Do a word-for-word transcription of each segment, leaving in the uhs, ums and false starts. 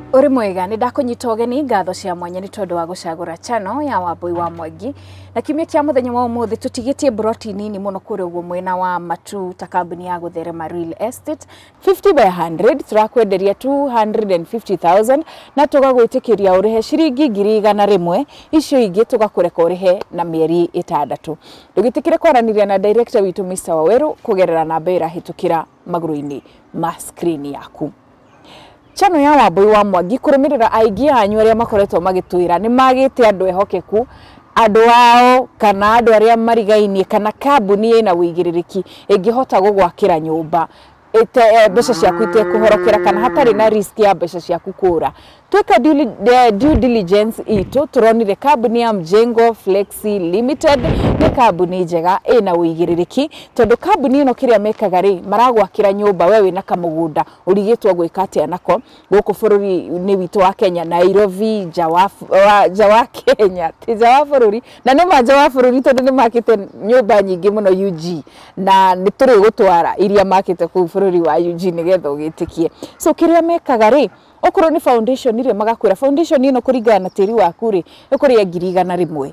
Uri mwega ni ndakunyita ugeni ngatho cia mwanya ni tondu wa gucagura channel ya Wambui wa Mwangi na kimia kia muthenya wa umuthi tutigitie broti nini muno kuri uguo mwena wa Matu ta kambuni ya gutherema real estate fifty by one hundred turakwenderia two hundred fifty thousand na tugagwitikiria urihe ciringi ngiri igana rimwe icio ingi tugakureka urihe na mieri itandatu ndugitikire kwaraniria na director witu Mister Waweru kugerera namba irahitukira maguru-ini ma screen yaku. Channel ya Wambui wa Mwangi kurumirira aigi anyu aria makoretwo magitwira ni magite andu ehokeku andu ao kana andu aria marigainie kana kambuni ina wigiririki ingihota gugwakira nyumba ite mbeca ciaku ite kuhorokera kana hatari na risk ya mbeca ciaku kura. Tweka due diligence itu turonire kambuni ya Mjengo Flexi Limited ni kambuni njega ina wigiririki tondu kambuni ino kiria mekaga ri maragwakira nyumba wewe na kamugunda urigitwo gwika atia nako guku bururi ni witu wa Kenya Nairobi jawa jawa Kenya ti jawa bururi na ni ma jawa bururi tondu ni makite nyumba nyingi muno U G na ni turi gutwara iria makite ku bururi wa U G nigetho gitikie so kiria mekaga ri okoro ni foundation ire magakwira foundation ino kuringana na tiri waku ri ikuria ngiri igana rimwe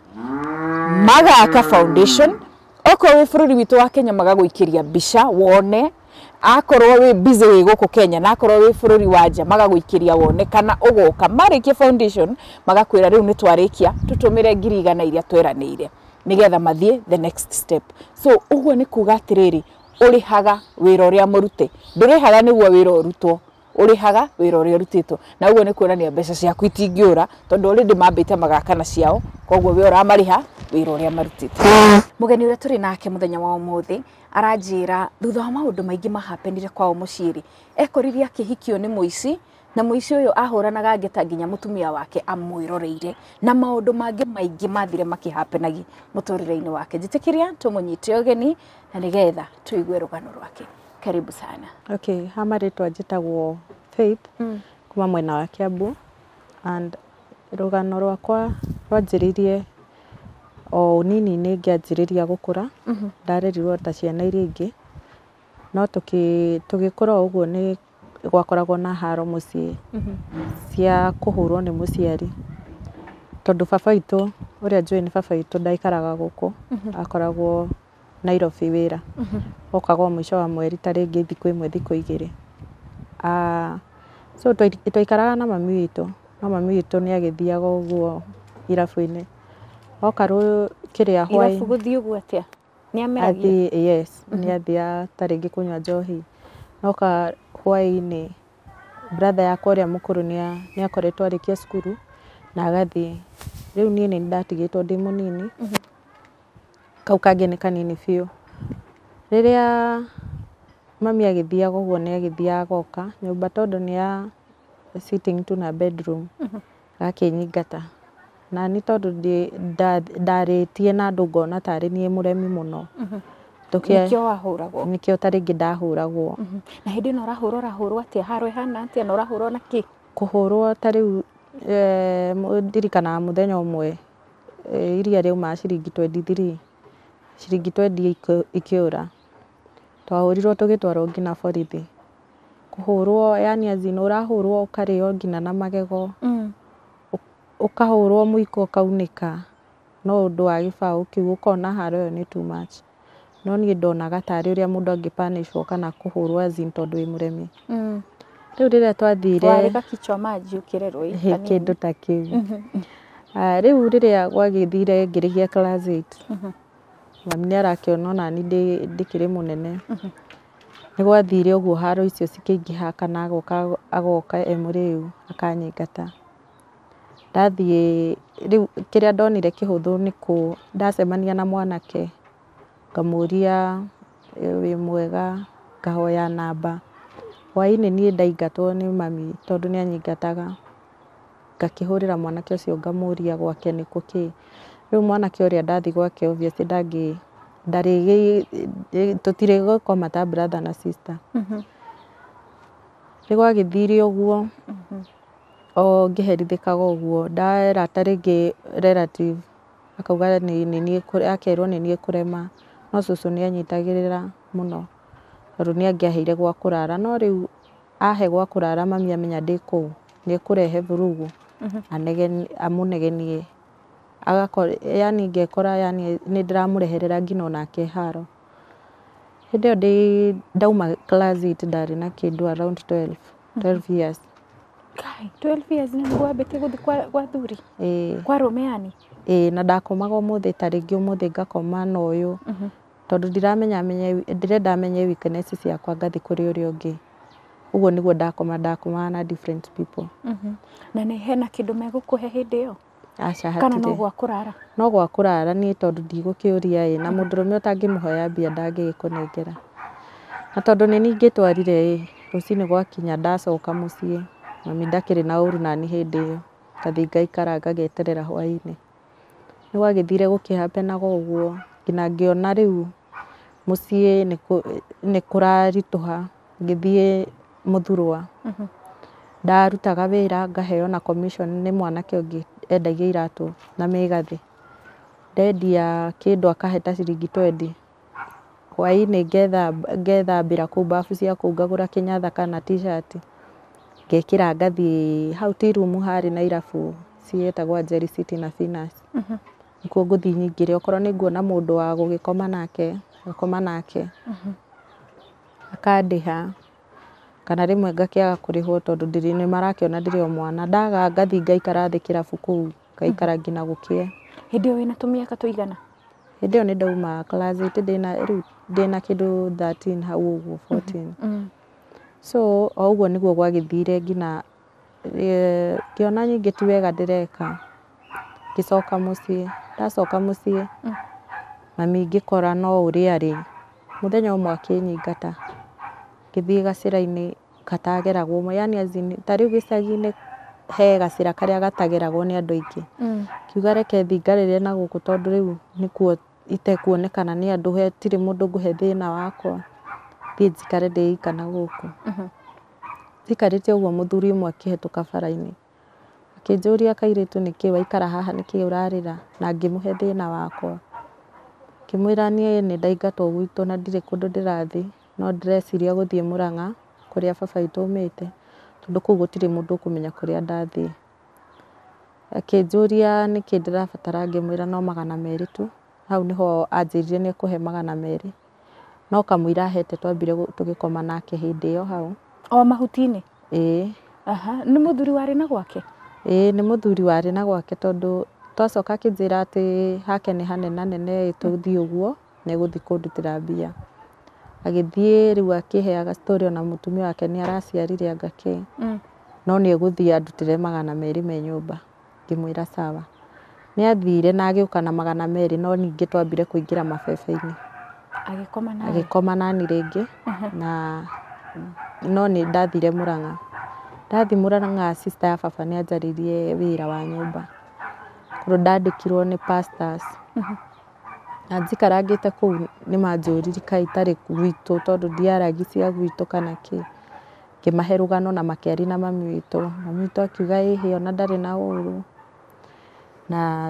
magaka foundation okoro wi bururi witu wa Kenya magagwikiria bisha wone akorwo wi busy wi guku Kenya na akorwo wi bururi wa nja magagwikiria wone kana ugoka marikie foundation magakwira riu ni twarikia tutumire ngiri igana iria tweranire nigetha mathie the next step so uguo ni kuga atiriri urihaga wira uria murute ndurihaga niguo wira urutwo urihaga wira uria urutitwo na uguo ni kuonania mbeca ciaku itingiura tondu already mambite magakana ciao koguo we uramariha wira uria marutite. Mugeni uria turi nake muthenya wa umuthi aranjira thutha wa maundu maingi mahapenire kwao muciri ekoririe akihikio ni muici na muici uyu ahuranaga ngeta nginya mutumia wake amwiroreire na maundu mangi maingi mathire makihapenagi muturire-ini wake. Njitikiria tumunyite ugeni na nigetha tuigue rugano rwake. Karibu sana. Okay, hamaritwa njitagwo Faith mm. kuma mwena wa Kiambu and rugano rwakwa rwanjiririe o nini ni ngianjiriria gukura mm -hmm. ndarerirwo ta ciana iria ingi no tuki tugikura uguo ni gwakoragwo na haro mucii mm -hmm. cia kuhurwo ni muciari tondu baba itu uria njui ni baba itu ndaikaraga guku mm -hmm. akoragwo Nairobi wira mm -hmm. okagwo mwisho wa mweri taringi thiku imwe thiku igiri ah uh, so twaikaraga na mami witu no mami witu ni agithiaga uguo irabu-ini okaru kiria hwai irabu guthii uguo atia ni ameragia yes mm -hmm. ni athia taringi kunywa njohi noka hwai-ini brother yakwa uria mukuru ni ni akoretwo arikia cukuru na agathi riu nie ni ndatigitwo ndi munini mm -hmm. kau kangi ni kanini fiu riria mami agithiaga uguo ni agithiaga goka nyumba tondu ni ya sitting tu na bedroom mm -hmm. gakinyingata na ni tondu ndaritie na andu ngona tari nie muremi muno mm -hmm. tukia nikio wahuragwo nikio taringi ndahuragwo mm -hmm. na hindi no rahurwo rahurwo atia haro hana atia no rahurwo na ki kuhurwo tari eh ndirikana muthenya umwe e, iria riu ma ciringi twenty-three ciringi twenty ikiura twahurirwo tugitwarwo ngina borithi kuhurwo yani azino urahurwo ukario ngina na magego mm. ukahurwo muiko ukaunika no undu wa gibao kiu ukona haro ni too much no ni ndonaga tari uria mundu angipanishwo kana kuhurwo azin tondu wi muremi mm. riu riria twathire warika kichwa maji ukirerwo ikani kindu ta kiu ah riu riria gwagithire ngirigia class eight mhm mami ni arakiona na ni ndikire munene mhm ni gwathire uguo haro icio cikingiha kana agoka agoka emuriu akanyingata ndathie riu kiria ndonire kihuthu ni ku ndacemania na mwanake ngamuria wi mwega ngahoya namba hwaini ni ndaingatwo ni mami tondu ni anyingataga ngakihurira mwanake ucio ngamuria gwake ni kuki riu mwanake uria ndathi gwake obviously ndangi ndarigi tutire gukoma ta brother na sister mhm rigwa githiri uguo mhm o ngiherithikaga uguo ndaera taringi relative akauga ni ni akerwo ni ni kurema no cucu ni anyitagirira muno ru ni angiaheire gwa kurara no riu ahe gwa kurara mami amenya ndi ku nĩ kũrehe vurugu anegeni amunegenie agakora yani ngekora yani nĩ ndĩramũreherera ngina onake haro. Hĩndĩ ĩyo ndĩ ndauma class eight ndarĩ na kĩndũ around twelve years. Kai, twelve years nĩ gwambĩtie gũthiĩ kwa kwa thuri? Ĩĩ. Kwa rũme yani? Ĩĩ, na ndakomaga ũmũthĩ ta rĩngĩ ũmũthĩ ngakoma na ũyũ tondũ ndiramenya menye ndirenda menye weakness ciakwa ngathi kũrĩ ũrĩa ũngĩ. Ũguo nĩguo ndakoma ndakomaga na different people. Na nĩ hena kĩndũ megũkũhe hĩndĩ ĩyo? Aca hatirĩ. Kana no gwa kũrara? No gwa kũrara niĩ tondũ ndigũkĩũria ĩ, na mũndũrũme ũtangĩmũhoya mbia ndangĩgĩkũnengera. Na tondũ nĩ niĩ ingĩtwarire ĩ, rũciinĩ gwakinya ndacoka mũciĩ mami ndakĩrĩ na ũru nani hĩndĩ ĩyo, ngathi ngaikara ngageterera hwainĩ. Nĩ gwagĩthire gũkĩhapenaga ũguo nginya ngĩona rĩu mũciĩ nĩ kũraritũha ngĩthiĩ Mũthurwa. Ndarutaga wĩra ngaheo na commission nĩ mwanake ũngĩ endagia iratũ na mĩgathĩ. Ndendia kĩndũ akahe ta ciringi twendi. Hwainĩ ngethambĩra kũu bafu cia kũu ngagũra kĩnyatha kana t-shirt ngekĩra ngathi hau tea room harĩ na irabu ciĩtagwo Njeri City na Venus. Nikuo ngũthi nyingĩre okorwo nĩ nguona mũndũ wa gũgĩkoma nake ngakoma nake akandĩha kana rĩmwe ngakĩaga kũrĩhwo tondũ ndĩrĩ nĩ marakĩona ndĩrĩ o mwana. Ndaga ngathi ngaikara thĩ kĩrabu kũu ngaikara nginya gũkĩe. Hĩndĩ ĩyo wĩna tũmĩaka tũigana? Hĩndĩ ĩyo nĩ ndauma class eight ndĩna rĩu ndĩna kĩndũ thirteen hau ũguo fourteen. So o ũguo nĩguo gwagĩthire nginya ngĩona nyingĩ ti wega ndĩreka ngĩcoka mũciĩ. Ndacoka mũciĩ mami ngĩkora no ũrĩa rĩ mũthenya ũmwe akĩnyingata ngĩthiĩ gacĩra-inĩ katageragwo yani as in ta rĩu gĩcagi-inĩ he gacĩra karĩa gatageragwo nĩ andũ aingĩ. Kiuga reke thiĩ ngarĩre na gũkũ tondũ rĩu nĩkuo itekuonekana nĩ andũ hatirĩ mũndũ ngũhe thĩna wakwa thiĩ njikare ndĩika na gũkũ. Njikarĩte ũguo mũthuri ũmwe akĩhĩtũka bara-inĩ akĩnjũria kairĩtu nĩkĩ waikara haha nĩkĩ ũrarĩra, na ngĩmũhe thĩna wakwa. Ngĩmwĩra niĩ nĩ ndaingatwo gwitũ na ndirĩ kũndũ ndĩrathiĩ no ndĩreciria gũthiĩ Mũrang'a kũrĩa baba witũ aumĩte tondũ kũu gũtirĩ mũndũ ũkũmenya kũrĩa ndathiĩ. Akĩnjũria nĩkĩ ndĩrabatara ngĩmwĩra no magana merĩ tu. Hau nĩho anjĩrire nĩ ekũhe magana merĩ no kamũira ahete twambire tũgĩkoma nake hĩndĩ ĩyo hau. O mahuti-inĩ? Ĩĩ. Aha, nĩ mũthuri warĩ na gwake? Ĩĩ nĩ mũthuri warĩ na gwake tondũ twacoka akĩnjĩra atĩ hake nĩ hanenanene tũthiĩ ũguo nĩ egũthiĩ kũndutĩra mbia. Agĩthiĩ rĩu akĩheaga story ona mũtumia wake nĩ araciarire anga kĩ no nĩ egũthiĩ andutĩre magana merĩ me nyũmba. Ngĩmwĩra sawa. Nĩ athire na agĩũka na magana merĩ no ningĩ twambire kũingĩra mabebe-inĩ. Agĩkoma nawe? Agĩkoma nani rĩngĩ na no nĩ ndathire Mũrang'a. Ndathi Mũrang'a sister ya baba nĩ anjarĩirie wĩra wa nyũmba kũrĩa ndandĩkirwo nĩ pastors. Na njikarangĩte kũu nĩ manjũririe kaĩ itarĩ gwitũ tondũ ndiaragi cia gwitũ kana kĩ. Ngĩmahe rũgano na makĩaria na mami witũ. Mami witũ akiuga ĩhĩ ona ndarĩ na ũru na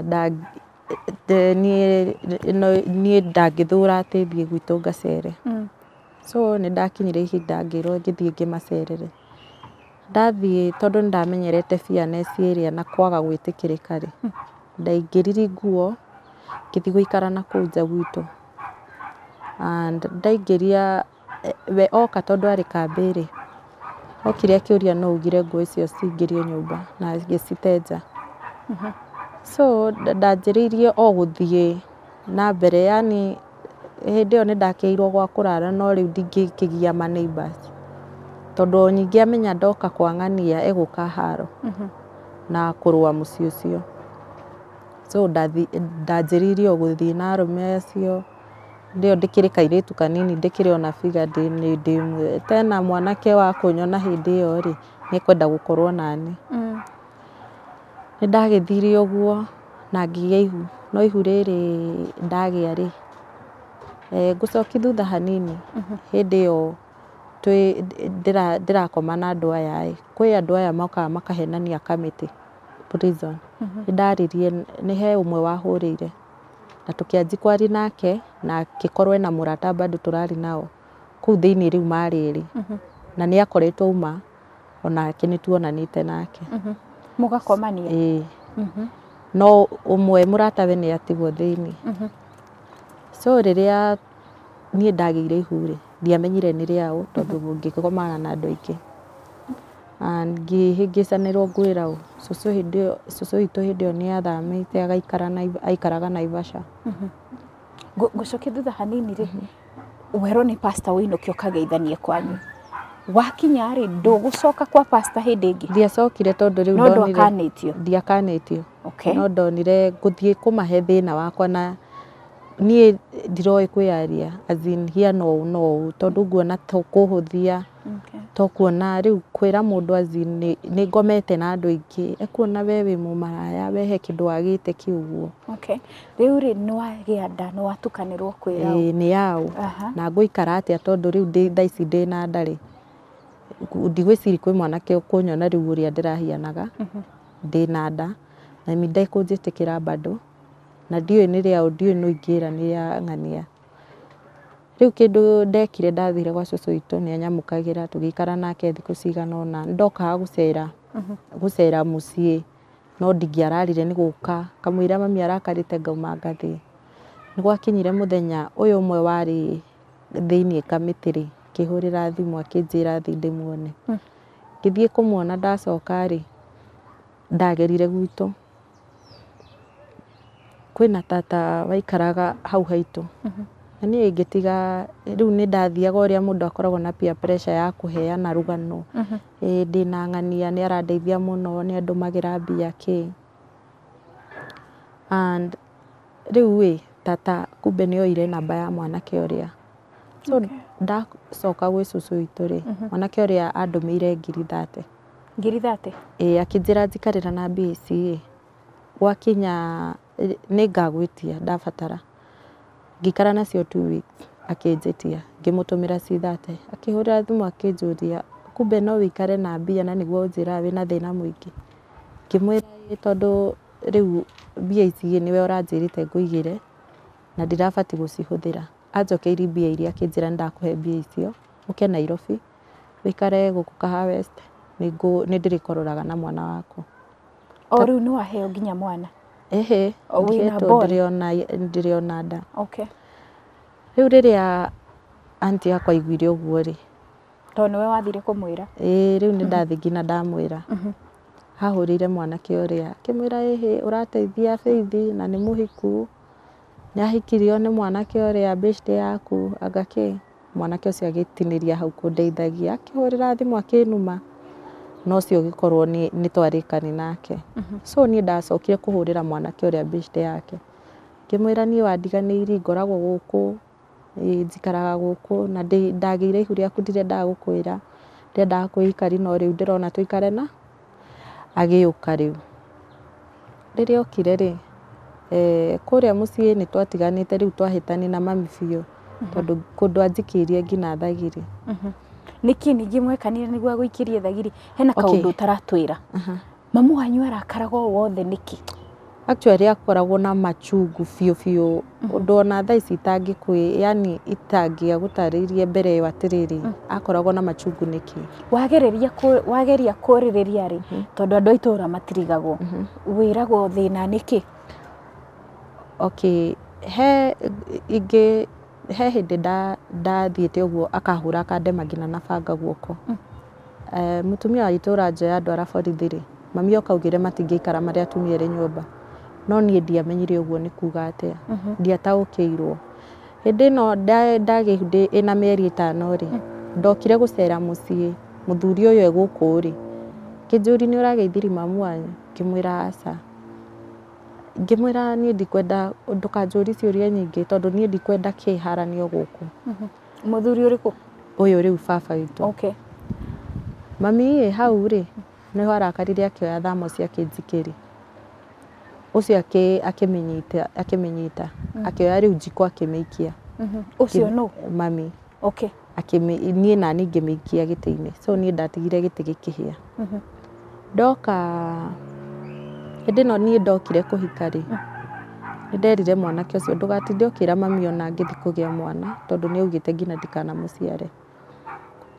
niĩ ndangĩthũra atĩ thiĩ gwitũ ngacere. So nĩ ndakinyire ihinda ngĩrwo ngĩthiĩ ngĩmacerere. Ndathiĩ tondũ nĩ ndamenyerete fairness ĩrĩa na kwaga gwĩtĩkĩrĩka rĩ ndaingĩrire nguo ngĩthiĩ gũikara na kũu nja gwitũ. And ndaingĩria we oka tondũ arĩ kambĩ rĩ okire akĩũria no ugire nguo icio cingĩrio nyũmba na agĩcite nja. So ndanjĩrĩirie o gũthiĩ na mbere yani hĩndĩ ĩyo nĩ ndakĩirwo gwa kũrara no rĩu ndingĩkĩgia ma neighbors tondũ nyingĩ amenya ndoka kwa ng'ania egũka haro na kũrũa mũciĩ ũcio. So ndanjĩrĩirie o gũthiĩ na arũme acio ndĩo ndĩkĩrĩ kairĩtu kanini ndĩkĩrĩ ona figure ndĩ tena mwanake wa kũnyona hĩndĩ ĩyo rĩ nĩ kwenda gũkorwo nani. Nĩ ndagĩthire ũguo na ngĩgĩa ihu no ihu rĩrĩ ndagĩa rĩ ngũcoki thutha hanini hĩndĩ ĩyo ndĩrakoma na andũ aya ĩ kwĩ andũ aya mokaga makahenania kamĩtĩ prison. Nĩ ndarĩrie nĩ he ũmwe wahũrĩire na tũkĩanji kwaria nake na agĩkorwo ena mũrata bado tũrari nao kũu thĩinĩ rĩu marĩ erĩ na nĩ akoretwo uma onake nĩ tuonanĩte nake. Mũgakomania? Ĩĩ. No ũmwe mũratawe nĩ atigwo thĩinĩ. So rĩrĩa niĩ ndagĩire ihu rĩ, ndiamenyire nĩ rĩaũ tondũ ngĩkomana na andũ aingĩ. And ngĩhĩngĩcanĩrwo ngwĩra ũ, cũcũ hĩndĩ ĩyo, cũcũ witũ hĩndĩ ĩyo nĩ athamĩte agaikara aikaraga Naivasha. Ngũcokia thutha hanini rĩ, werwo nĩ pastor wĩinũke ũkageithanie kwanyu. Wakinya rĩ, ndũgũcoka kwa pastor hĩndĩ ĩngĩ? Ndiacokire tondũ rĩu ndonire. No ndwakanĩtio? Ndiakanĩtio. Okay. No ndonire ngũthiĩ kũmahe thĩna wakwa na niĩ ndiroĩ kwĩyaria as in hiana ũũ na ũũ tondũ nguona to kũhũthia. To kuona rĩu kwĩra mũndũ as in nĩ ngomete na andũ aingĩ, ekuona we wĩ mũmaraya, we he kĩndũ wagĩte kĩũguo. Okay. Rĩu rĩ nĩ wagĩa nda, nĩ watukanĩrwo kwĩra ũ? Ĩĩ nĩ yaũ. Na ngũikara atĩa tondũ rĩu thaa ici ndĩna nda rĩ, ndigwĩciria kwĩ mwanake ũkũnyona rĩu ũrĩa ndĩrahianaga ndĩna nda, na ndekũnjĩtĩkĩra bado, na ndiũĩ nĩ rĩaũ, ndiũĩ no ingĩra nĩ ya ng'ania. Rĩu kĩndũ ndekire ndathire gwa cũcũ witũ nĩ anyamũkagĩra tũgĩikara nake thikũ cigana ũna. Ndokaga gũcera gũcera mũciĩ no ndingĩararire nĩ gũka, kamũira mami arakarĩte ngauma ngathiĩ. Nĩ gwakinyire mũthenya ũyũ ũmwe warĩ thĩinĩ kamĩtĩ rĩ, akĩhũrĩra thimũ akĩnjĩra thiĩ ndĩmuone. Ngĩthiĩ kũmuona ndacoka rĩ, ndagerire gwitũ. Kwĩna tata waikaraga hau haitũ. Na niĩ ngĩtiga rĩu nĩ ndathiaga ũrĩa mũndũ akoragwo na peer pressure ya kũheana rũgano. Ĩĩ ndĩna ng'ania, nĩ arandeithia mũno, nĩ andũmagĩra mbia kĩ. And rĩu ĩ, tata kumbe nĩ oire namba ya mwanake ũrĩa. So ndacoka gwĩ cũcũ witũ rĩ, mwanake ũrĩa andũmĩire ngiri thate. Ngiri thate? Ĩĩ akĩnjĩra njikarĩra na mbia ici ĩ, gwakinya nĩ ngagwĩtia ndabatara. Ngĩikara nacio two weeks akĩnjĩtia, ngĩmũtũmĩra ci thate. Akĩhũrĩra thimũ akĩnjũria, kumbe no wĩikare na mbia na nĩguo ũnjĩraga wĩna thĩna mũingĩ. Ngĩmwĩra tondũ rĩu mbia ici nĩwe ũranjĩrĩte ngũigĩre na ndirabatiĩ gũcihũthĩra. Anjokeirie mbia iria akĩnjĩra ndakũhe mbia icio, ũke Nairobi wĩikare gũkũ Kahawa West, nĩ ndĩrĩkororaga na mwana waku. O rĩu nĩ waheo nginya mwana? Ehe, ndĩrĩ ona nda. Okay. Rĩu rĩrĩa aunty yakwa aiguire ũguo rĩ, tondũ nĩwe wathire kũmwĩra? Ĩĩ rĩu nĩ ndathiĩ nginya ndamwĩra. Hahũrĩire mwanake ũrĩa akĩmwĩra ĩhĩ ũrateithia Faith na nĩ mũhiku, nĩ ahikirio nĩ mwanake ũrĩa beshte yaku agakĩ. Mwanake ũcio agĩtinĩria hau kũndeithagia, akĩhũrĩra thimũ akĩnuma, no ũcio ũgĩkorwo nĩ twarĩkani nake. So niĩ ndacokire kũhũrĩra mwanake ũrĩa beshte yake, ngĩmwĩra niĩ wandiganĩirie, ngoragwo gũkũ, njikaraga gũkũ na ndagĩire ihu rĩaku ndirendaga gũkwĩra, ndirendaga kwĩhikari no rĩu ndĩrona tũikare na. Agĩũka rĩu. Rĩrĩa okire rĩ, kũrĩa mũciĩ nĩ twatiganĩte rĩu twahĩtania na mami biũ tondũ kũndũ anjikĩirie nginya thagiri. Nĩkĩ ningĩ mwekanire nĩguo agũikĩrie thagiri? Hena kaũndũ ũtaratwĩra. Mamu wanyu arakaraga o wothe nĩkĩ? Actually akoragwo na machungu biũ biũ, ũndũ ona thaa ici itangĩkwĩ, yani itangĩa gũtarĩrie mbere ĩyo atĩrĩrĩ, akoragwo na machungu nĩkĩ? Wagereria wageria kũrĩrĩria rĩ, tondũ andũ a itũũra matirigagwo, wĩragwo thĩna nĩkĩ? Okay, he ingĩ he hĩndĩ ndathiĩte ũguo akahũra akandema nginya na banga guoko. Mũtumia wa itũũra njoya andũ ara borithi rĩ, mami okaugire matingĩikara marĩ atumia erĩ nyũmba. No niĩ ndiamenyire ũguo nĩ kuuga atĩa, ndiataũkĩirwo. Hĩndĩ ĩno ndagĩire ĩna mĩeri ĩtano rĩ, ndokire gũcera mũciĩ, mũthuri ũyũ e gũkũ rĩ, kĩnjũri nĩ ũrageithirie mamu wanyu? Ngĩmwĩra aca. Ngĩmwĩra niĩ ndikwenda ndũkanjũrie ciũria nyingĩ tondũ niĩ ndikwenda kĩharanio gũkũ. Mũthuri ũrĩkũ? Ũyũ rĩu baba witũ. Okay. Mami ĩ hau rĩ, nĩho arakarire akĩoya thamos akĩnjikĩria. Ũcio akĩmĩnyita akĩmĩnyita akĩoya rĩu njiko akĩmĩikia. Ũcio no? Mami. Okay. Niĩ nani ngĩmĩikia gĩtĩ-inĩ, so niĩ ndatigire gĩtĩ gĩkĩhĩa. Ndoka hĩndĩ ĩno niĩ ndokire kũhika rĩ, nĩ nderire mwanake ũcio ndũgatinde ũkĩra mami ona ngĩthiĩ kũgĩa mwana tondũ nĩ augĩte nginya ndikanamũciare.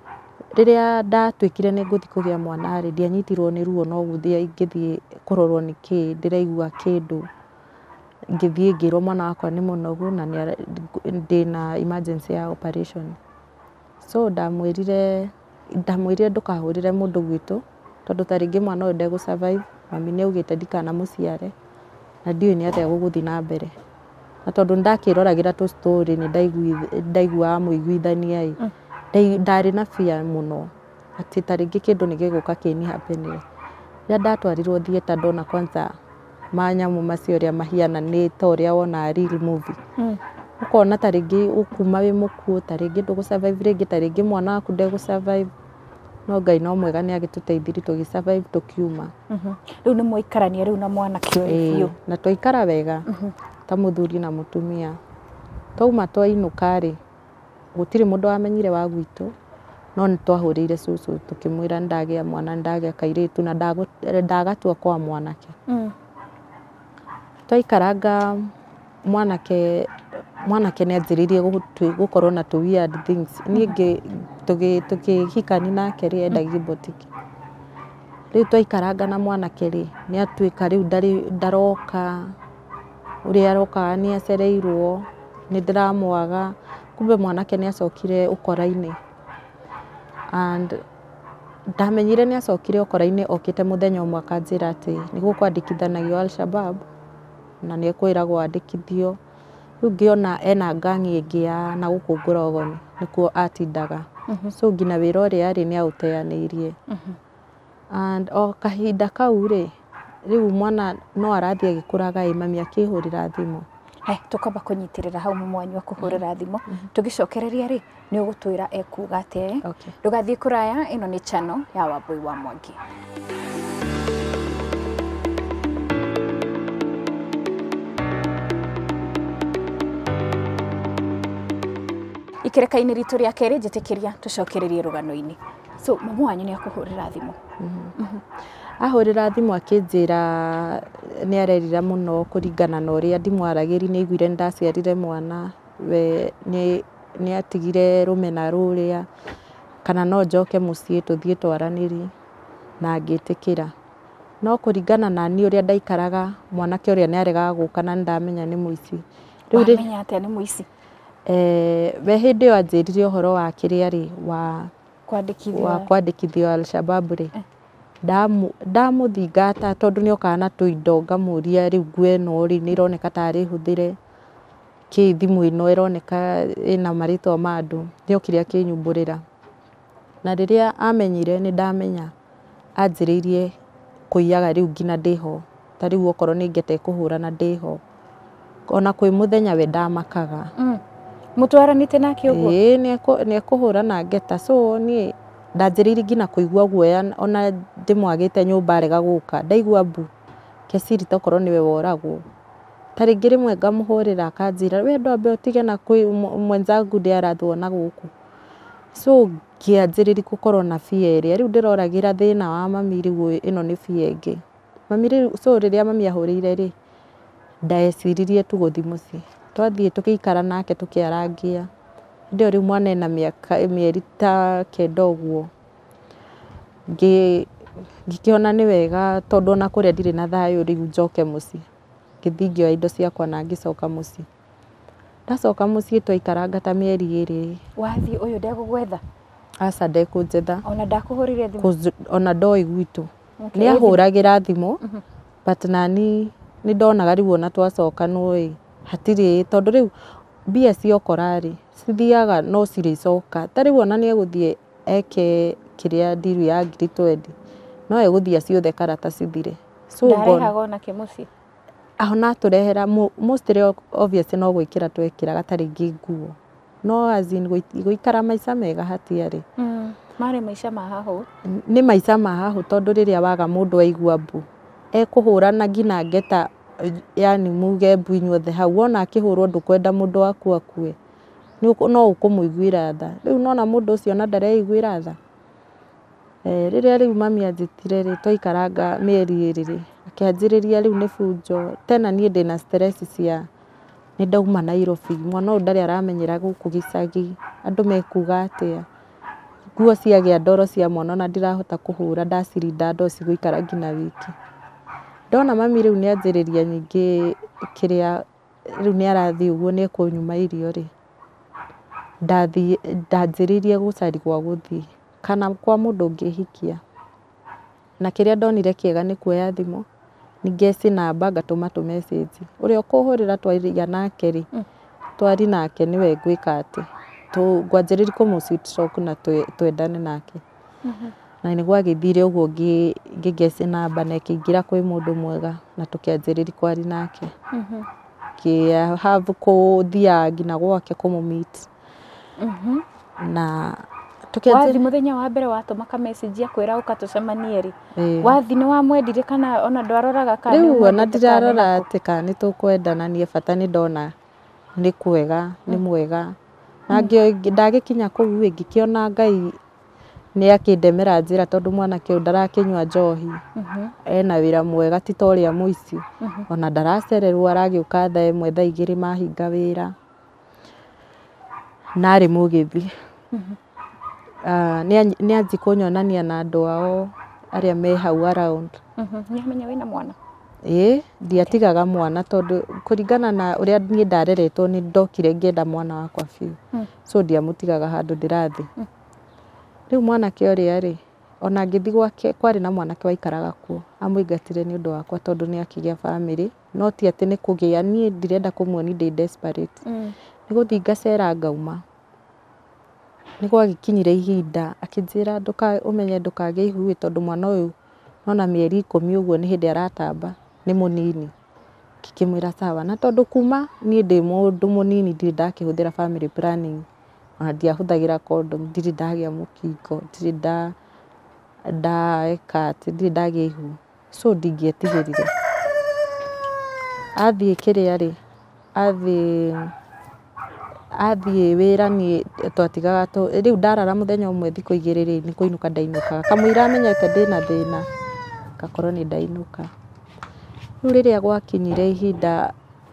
riria ndatwikire ni nguthi kugia mwana ri ndianyitirwo ni ruo no guthia ingithie kurorwo ni ki ndiraigua kindu ngithie ngirwo mwana wakwa ni munogu na ndina emergency ya operation. So ndamwirire ndamwirire ndukahurire mundu gwitu tondu taringi mwana uyu ndegu survive, mami ni augite ndikana muciare na ndiwe ni atia guguthi na mbere. Na tondu ndakiroragira tu story ni ndaigua muiguithania i mm. ndari na fear muno ati taringi kindu ni giguka kini happen. Ya ndatwarirwo thieta ndona kwanza manyamu macio ria mahiana ni ta uria wona real movie. Mm. Ukona taringi ukuma wi mukuo taringi ndugu survive ringi taringi mwana waku ndegu survive. No Ngai no mwega ni agituteithirie tugi survive tukiuma. Mhm. Riu ni muikarania riu na mwana kio na twaikara wega. Mhm. Ta muthuri na mutumia. Twauma twainuka ri gutiri mundu amenyire wa gwitu no nitwahurire cucu tukimwira ndagia mwana ndagia kairitu na ndagatua kwa mwanake. Mm. Twaikaranga mwanake mwanake ni anjiririe gukorwo na tu weird things. Ningi tugi tukihikani nake ri endagi botiki. Riu twaikaranga na mwanake ri ni atwika riu ndari ndaroka uria aroka ni acereirwo ni ndiramwaga kumbe mwanake ni acokire ukora-ini and ndamenyire ni acokire ukora-ini okite muthenya umwe akanjira ati niguo kwandikithanagio Al-Shabab na ni ekwiragwo andikithio. Riu ngiona ena gangi ingi ya na guku Ngorogoni nikuo atindaga. Mm -hmm. So ngina wira uria ari ni auteanirie. Mm -hmm. And o kahinda kau ri riu mwana no arathie agikuraga i mami akihurira thimu. Hai tukamba kunyitirira hau mwanyu kuhurira thimu. Mm -hmm. Tugicokereria ri ni ugutwira ekuga ati okay. Ndugathie kuraya ino ni channel ya Wambui wa Mwangi. Ikereka-ini ritu ria keri njitikiria tucokererie rugano-ini. So mamu wanyu ni akuhurira thimu. Mhm. Mm mm Ahurira thimu akinjira ni arerira muno kuringana na uria ndimwaragiri ni igwire ndaciarire mwana we ni ni atigire rumena ruria kana no njoke mucii tuthie twaraniri na ngitikira. No kuringana na ni uria ndaikaraga mwanake uria ni aregaga guka na ndamenya ni muici. Riu menya ati ni muici. Eh we hindi yo anjiririe uhoro wa kiria ri wa kwandikithio wa kwandikithio Al-Shabab ri. Eh. Damu damu thingata tondu ni okana tuindo ngamuria riu ngwe no ri ni ironeka tari huthire ki thimu ino ironeka ina maritwa mandu ni okire akinyumburira. Na riria amenyire ni ndamenya anjiririe kuiyaga riu ngina ndiho ta riu okoro ni ngete kuhurana ndiho ona kwi muthenya we ndamakaga. Mm. Mutwaranite nake uguo? Ii ni ni kuhurana ngeta so ni ndanjiririe ngina kuigua guoya ona ndimwagite nyumba arega guka ndaigua mbu kesiri tokorwo niwe woragwo taringi rimwe ngamuhurira akanjira we ndambe utige na kwi mwenzangu ndi arathwona guku. So ngianjiririe gukorwo na fear iria riu ndiroragira thina wa mami riu ino ni fear ingi mami riu so riria mami ahurire ri ndaeciririe tu guthi mucii twathie tukikara nake tukiarangia. Ndio riu mwana ena miaka mieri ta kenda uguo ngi ngikiona ni wega tondu na kuria ndire na thayo riu njoke mucii ngithingio indo ciakwa na ngicoka mucii. Ndacoka mucii twaikaranga ta mieri iri. Wathie uyu ndegugwetha? Aca ndekunjetha. Ona ndakuhurire thimu? Ona ndoi gwitu. Okay. Ni ahuragira thimu. Mm -hmm. But nani ni ndonaga riu ona twacoka noi hatiri tondu riu mbia ciokora ri cithiaga no ciricoka ta riu ona ni eguthie eke kiria ndiru ya ngiri twendi no eguthia ciothe karata cithire. So ndarehaga ona ke mucii ahona turehera mostly obviously no gwikira twekiraga taringi nguo no azin guikara maica mega hatiari. Mm. Mari maica ma hahu ni maica ma hahu tondu riria waga mundu aigua mbu ekuhurana ngina ngeta yani muge mbu inyuothe hau ona akihurwo ndukwenda mundu waku akue no ukumuiguira tha riu nona mundu ucio na ndareiguira tha. Eh riria riu mami anjitire ri twaikaranga mieri iri ri akianjiriria riu ni bunjo tena nie ndina stress cia ni ndauma Nairobi mwana uyu ndari aramenyera guku gicagi andu mekuga atia nguo ciagĩa ndoro cia mwana na ndirahota kũhũra ndacirinda ndoci gũikara nginya wiki. Ndona mami rĩu nĩanjĩrĩria ningĩ kĩrĩa rĩu nĩarathiĩ ũguo nĩekũnyuma irio rĩ, ndathiĩ ndanjĩrĩirie gũcaria gwa gũthiĩ kana kwa mũndũ ũngĩhikia. Na kĩrĩa ndonire kĩega nĩ kuoya thimũ ningeci namba ngatũma tũmecĩnji. Ũrĩa ũkũhũrĩra twaria nake rĩ, twari nake nĩwe ngwĩka atĩ ngwanjĩrĩria kũmũ sweet talk na twendane nake. Na nĩ gwagĩthire ũguo ngĩgeci namba na ĩkĩingĩra kwĩ mũndũ mwega na tũkĩanjĩrĩria kwaria nake. Kĩ have kũthiaga nginya gwake kũmũ meet. Na wathi mũthenya wa mbere watũma ka message akwĩra ũka tũcemanie rĩ, wathi nĩ wamwendire kana ona ndwaroraga kana rĩu ona ndirarora atĩ kana nĩtũkwendana, niĩ bata nĩ ndona nĩ kwega nĩ mwega. Na ndagĩkinya kũu ngĩkĩona Ngai nĩ akĩndemera njĩra tondũ mwanake ũyũ ndarakĩnyua njohi, ena wĩra mwega ti ta ũrĩa mũici, ona ndaracererwo aragĩũka thaa ĩmwe thaa igĩrĩ mahinga wĩra, narĩ mũgĩthi. Nĩanji kũnyonania na andũ ao arĩa me hau around. Nĩamenya wĩna mwana? Ĩĩ, ndiatigaga mwana tondũ kũringana na ũrĩa niĩ ndareretwo nĩ ndokire ngĩenda mwana wakwa biũ, so ndiamũtigaga handũ ndĩrathiĩ. Rĩu mwanake ũrĩa rĩ, ona ngĩthiĩ gwake kwarĩ na mwanake waikaraga kuo, amũingatire nĩ ũndũ wakwa tondũ nĩ akĩgĩa family, no ti atĩ nĩ kũgĩa, niĩ ndirenda kũmuonia ndĩ desperate. Nĩ gũthiĩ ngacera ngauma. Nĩ gwagĩkinyire ihinda akĩnjĩra ũmenye ndũkagĩe ihu tondũ mwana ũyũ nona mĩeri ikũmi ũguo nĩ hĩndĩ aratamba, nĩ mũnini. Ngĩkĩmwĩra sawa, na tondũ kuma niĩ ndĩ mũndũ mũnini ndirĩ ndakĩhũthĩra family planning, ona ndiahũthagĩra condom, ndirĩ ndagĩa mũkingo, ndirĩ ndaeka atĩ, ndirĩ ndagĩa ihu, so ndingĩetigĩrire. Athiĩ kĩrĩa rĩ, athiĩ athiĩ wĩra niĩ twatigaga rĩu ndarara mũthenya ũmwe thikũ igĩrĩ rĩ, nĩ kũinũka ndainũkaga. Kamũira amenyete ndĩna thĩna ngakorwo nĩ ndainũka. Rĩu rĩrĩa gwakinyire ihinda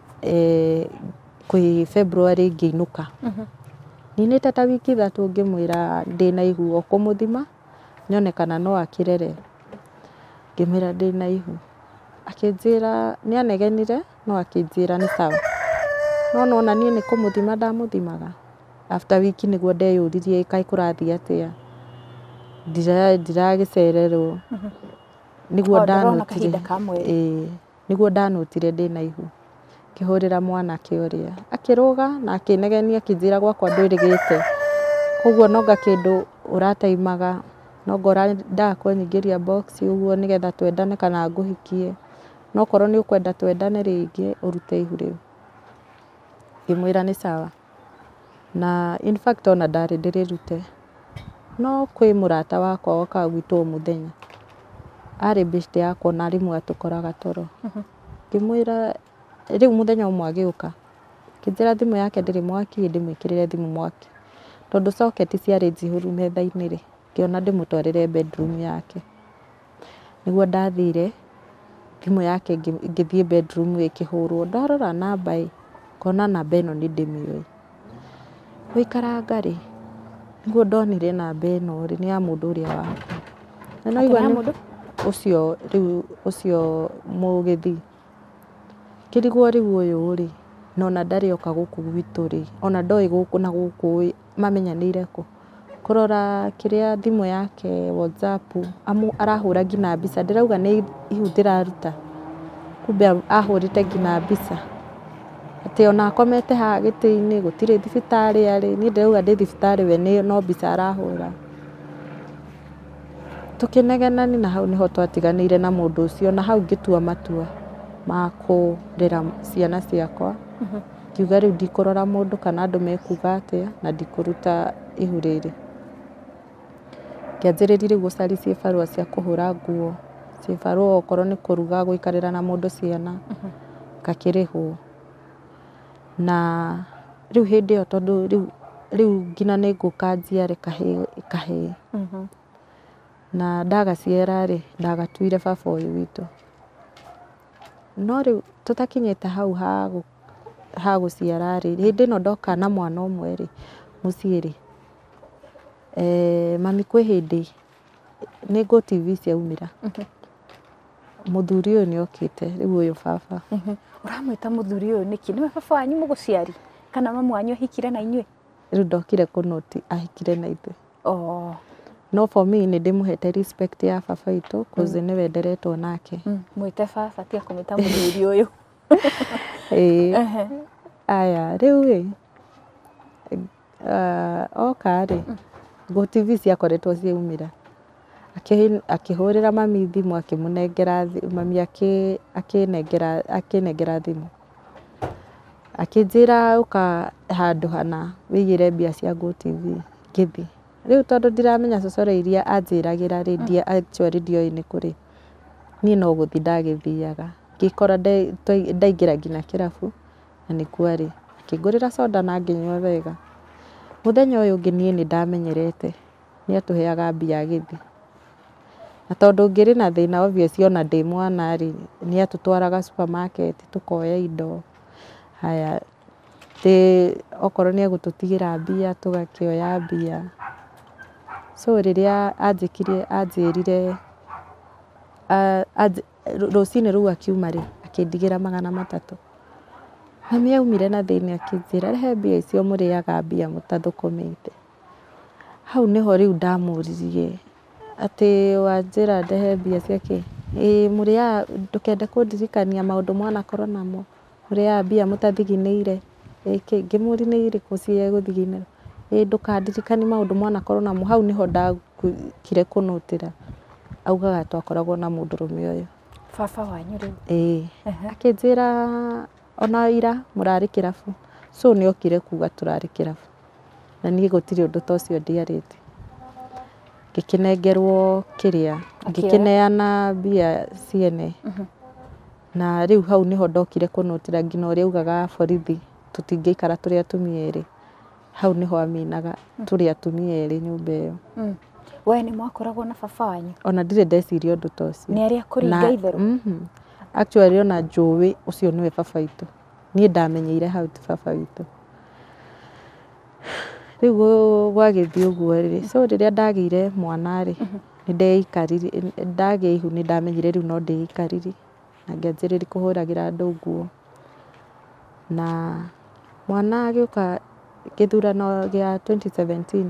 kwĩ February ngĩinũka, ninĩte ta wiki ithatũ ngĩmwĩra ndĩna ihu o kũmũthima nyone kana no akĩrere. Ngĩmwĩra ndĩna ihu, akĩnjĩra nĩanegenire no akĩnjĩra nĩ sawa. No nona niĩ nĩ kũmũthima ndamũthimaga. After wiki nĩguo ndeyũririe kaĩ kũrathiĩ atĩa, ndiragĩcererwo. Nĩguo ndanotire ĩĩ, nĩguo ndanotire ndĩna ihu. Ngĩhũrĩra mwanake ũrĩa akĩrũga na akĩnegenia akĩnjĩra gwakwa ndwĩrĩgĩte, koguo nonga kĩndũ ũrataimaga, nonga ũrendaga kũnyingĩria box ũguo nĩgetha twendane kana ngũhikie, no korwo nĩ ũkwenda twendane rĩngĩ ũrute ihu rĩu. Ngĩmwĩra nĩ sawa, na in fact ona ndarĩ ndĩrĩrute, no kwĩ mũrata wakwa wokaga gwitũ o mũthenya, arĩ beshte yakwa na rĩmwe atũkoraga toro. Ngĩmwĩra rĩu mũthenya ũmwe agĩũka akĩnjĩra thimũ yake ndĩrĩ mwaki, ndĩmwĩkĩrĩre thimũ mwaki tondũ socket ciarĩ njihũru metha-inĩ rĩ, ngĩona ndĩmũtwarĩre bedroom yake. Nĩguo ndathire thimũ yake ngĩthiĩ bedroom ĩkĩhũrwo, ndarora namba ĩ, ngona namba ĩno nĩ ndĩmĩũĩ. Gũikaranga rĩ, nĩguo ndonire namba ĩno rĩ nĩ ya mũndũ ũrĩa wakwa. Na no igua nĩ ũcio rĩu ũcio mũgĩthi. Kĩrigwo rĩu ũyũ rĩ, nona ndarĩ oka gũkũ gwitũ rĩ, ona ndoĩ gũkũ na gũkũ mamenyanĩire kũ. Kũrora kĩrĩa thimũ yake WhatsApp arahũra nginya mbica, ndĩrauga nĩ ihu ndĩraruta, kumbe ahũrĩte nginya mbica. Atĩ ona akomete haha gĩtĩ-inĩ gũtirĩ thibitarĩ arĩ, niĩ ndĩrauga ndĩ thibitarĩ we no mbica arahũra. Tũkĩnegenania na hau nĩho twatiganĩire na mũndũ ũcio, na hau ngĩtua matua ma kũrera ciana ciakwa. Ngiuga rĩu ndikũrora mũndũ kana andũ mekuga atĩa na ndikũruta ihu rĩrĩ. Ngĩanjĩrĩria rĩu gũcaria ciĩbarũa cia kũhũra nguo, ciĩbarũa okorwo nĩ kũruga, gũikarĩra na mũndũ ciana, ngakĩrĩhwo. Na rĩu hĩndĩ ĩyo tondũ rĩu rĩu nginya nĩ ngũka njiare kahĩĩ kahĩĩ. Na ndagaciara rĩ, ndagatuire baba ũyũ witũ. No rĩu tũtakinyĩte hau ha gũciara rĩ, hĩndĩ ĩno ndoka na mwana ũmwe rĩ, mũciĩ rĩ, eh mami kwĩ hĩndĩ nĩ Go T V ciaumĩra mũthuri ũyũ nĩ okĩte rĩu ũyũ baba. Ũramwĩta mũthuri ũyũ nĩkĩ? Nĩwe baba wanyu mũgũciari kana mamu wanyu ahikire na inyuĩ? Rĩu ndokire kũnoti ahikire na ithuĩ. Oh. No for me nĩ ndĩmũhete respect ya baba witũ cause nĩwe nderetwo nake. Mwĩte baba tia kũmwĩta mũthuri ũyũ. Ĩĩ. Aya rĩu ĩ oka rĩ Go T V ciakoretwo ciaumĩra. Akĩhũrĩra mami thimũ akĩmũnengera mami akĩnengera akĩnengera thimũ. Akĩnjĩra ũka handũ hana wĩigĩre mbia cia Go T V ngĩthi. Rĩu tondũ ndiramenya cocore iria anjĩragĩra rĩ actually ndioĩ nĩ kũrĩ. Niĩ no gũthi ndagĩthiaga. Ngĩkora ndaingĩra nginya kĩrabu na nĩkuo arĩ. Akĩngũrĩra soda na ngĩnyua wega. Mũthenya ũyũ ũngĩ niĩ nĩ ndamenyerete nĩ atũheaga mbia agĩthi. Na tondũ ngĩrĩ na thĩna obvious ona ndĩ mwana rĩ nĩ atũtwaraga supermarket tũkoya indo. Haya tĩ okorwo nĩ egũtũtigĩra mbia tũgakĩoya mbia. So rĩrĩa anjĩkire anjĩrire rũcinĩ rũu akiuma rĩ akĩndigĩra magana matatũ. Mami aumire na thĩna akĩnjĩra rehe mbia icio mũrĩaga mbia mũtathũkũmĩte. Hau nĩho rĩu ndamũririe atĩ wanjĩra ndehe mbia ciake. Ĩĩ mũrĩaga ndũkende kũndirikania maũndũ mwanakorwo namo. Mũrĩaga mbia mũtathiginĩire. Ngĩmũria nĩ irĩkũ cia gũthiginĩra. Ĩĩ ndũkandirikanie maũndũ mwanakorwo namo. Hau nĩho ndakire kũnũtĩra. Augaga twakoragwo na mũndũrũme ũyũ. Baba wanyu rĩu. Ĩĩ. Akĩnjĩra ona ira mũrarĩ kĩrabu. So nĩ okire kuga tũrarĩ kĩrabu. Na niĩ gũtirĩ ũndũ ta ũcio ndiarĩte. Ngĩkĩnengerwo kĩrĩa ngĩkĩneana mbia ciene. Na rĩu hau nĩho ndokire kũnũtĩra nginya ũrĩa augaga borithi tũtingĩikara tũrĩ atumia erĩ. Hau nĩho aminaga tũrĩ atumia erĩ nyũmba ĩyo. We nĩ mwakoragwo na baba wanyu? Ona ndirĩ ndeciria ũndũ ta ũcio. Nĩ arĩa kũringa itherũ? Actually ona njũĩ ũcio nĩwe baba witũ. Niĩ ndamenyeire hau ti baba witũ. Rĩu gwagĩthiĩ ũguo rĩ so rĩrĩa ndagĩire mwana rĩ nĩ ndeikarire ndagĩa ihu nĩ ndamenyire rĩu no ndĩikarire na ngĩanjĩrĩria kũhũragĩra andũ nguo. Na mwana agĩũka gĩthurano gĩa twenty seventeen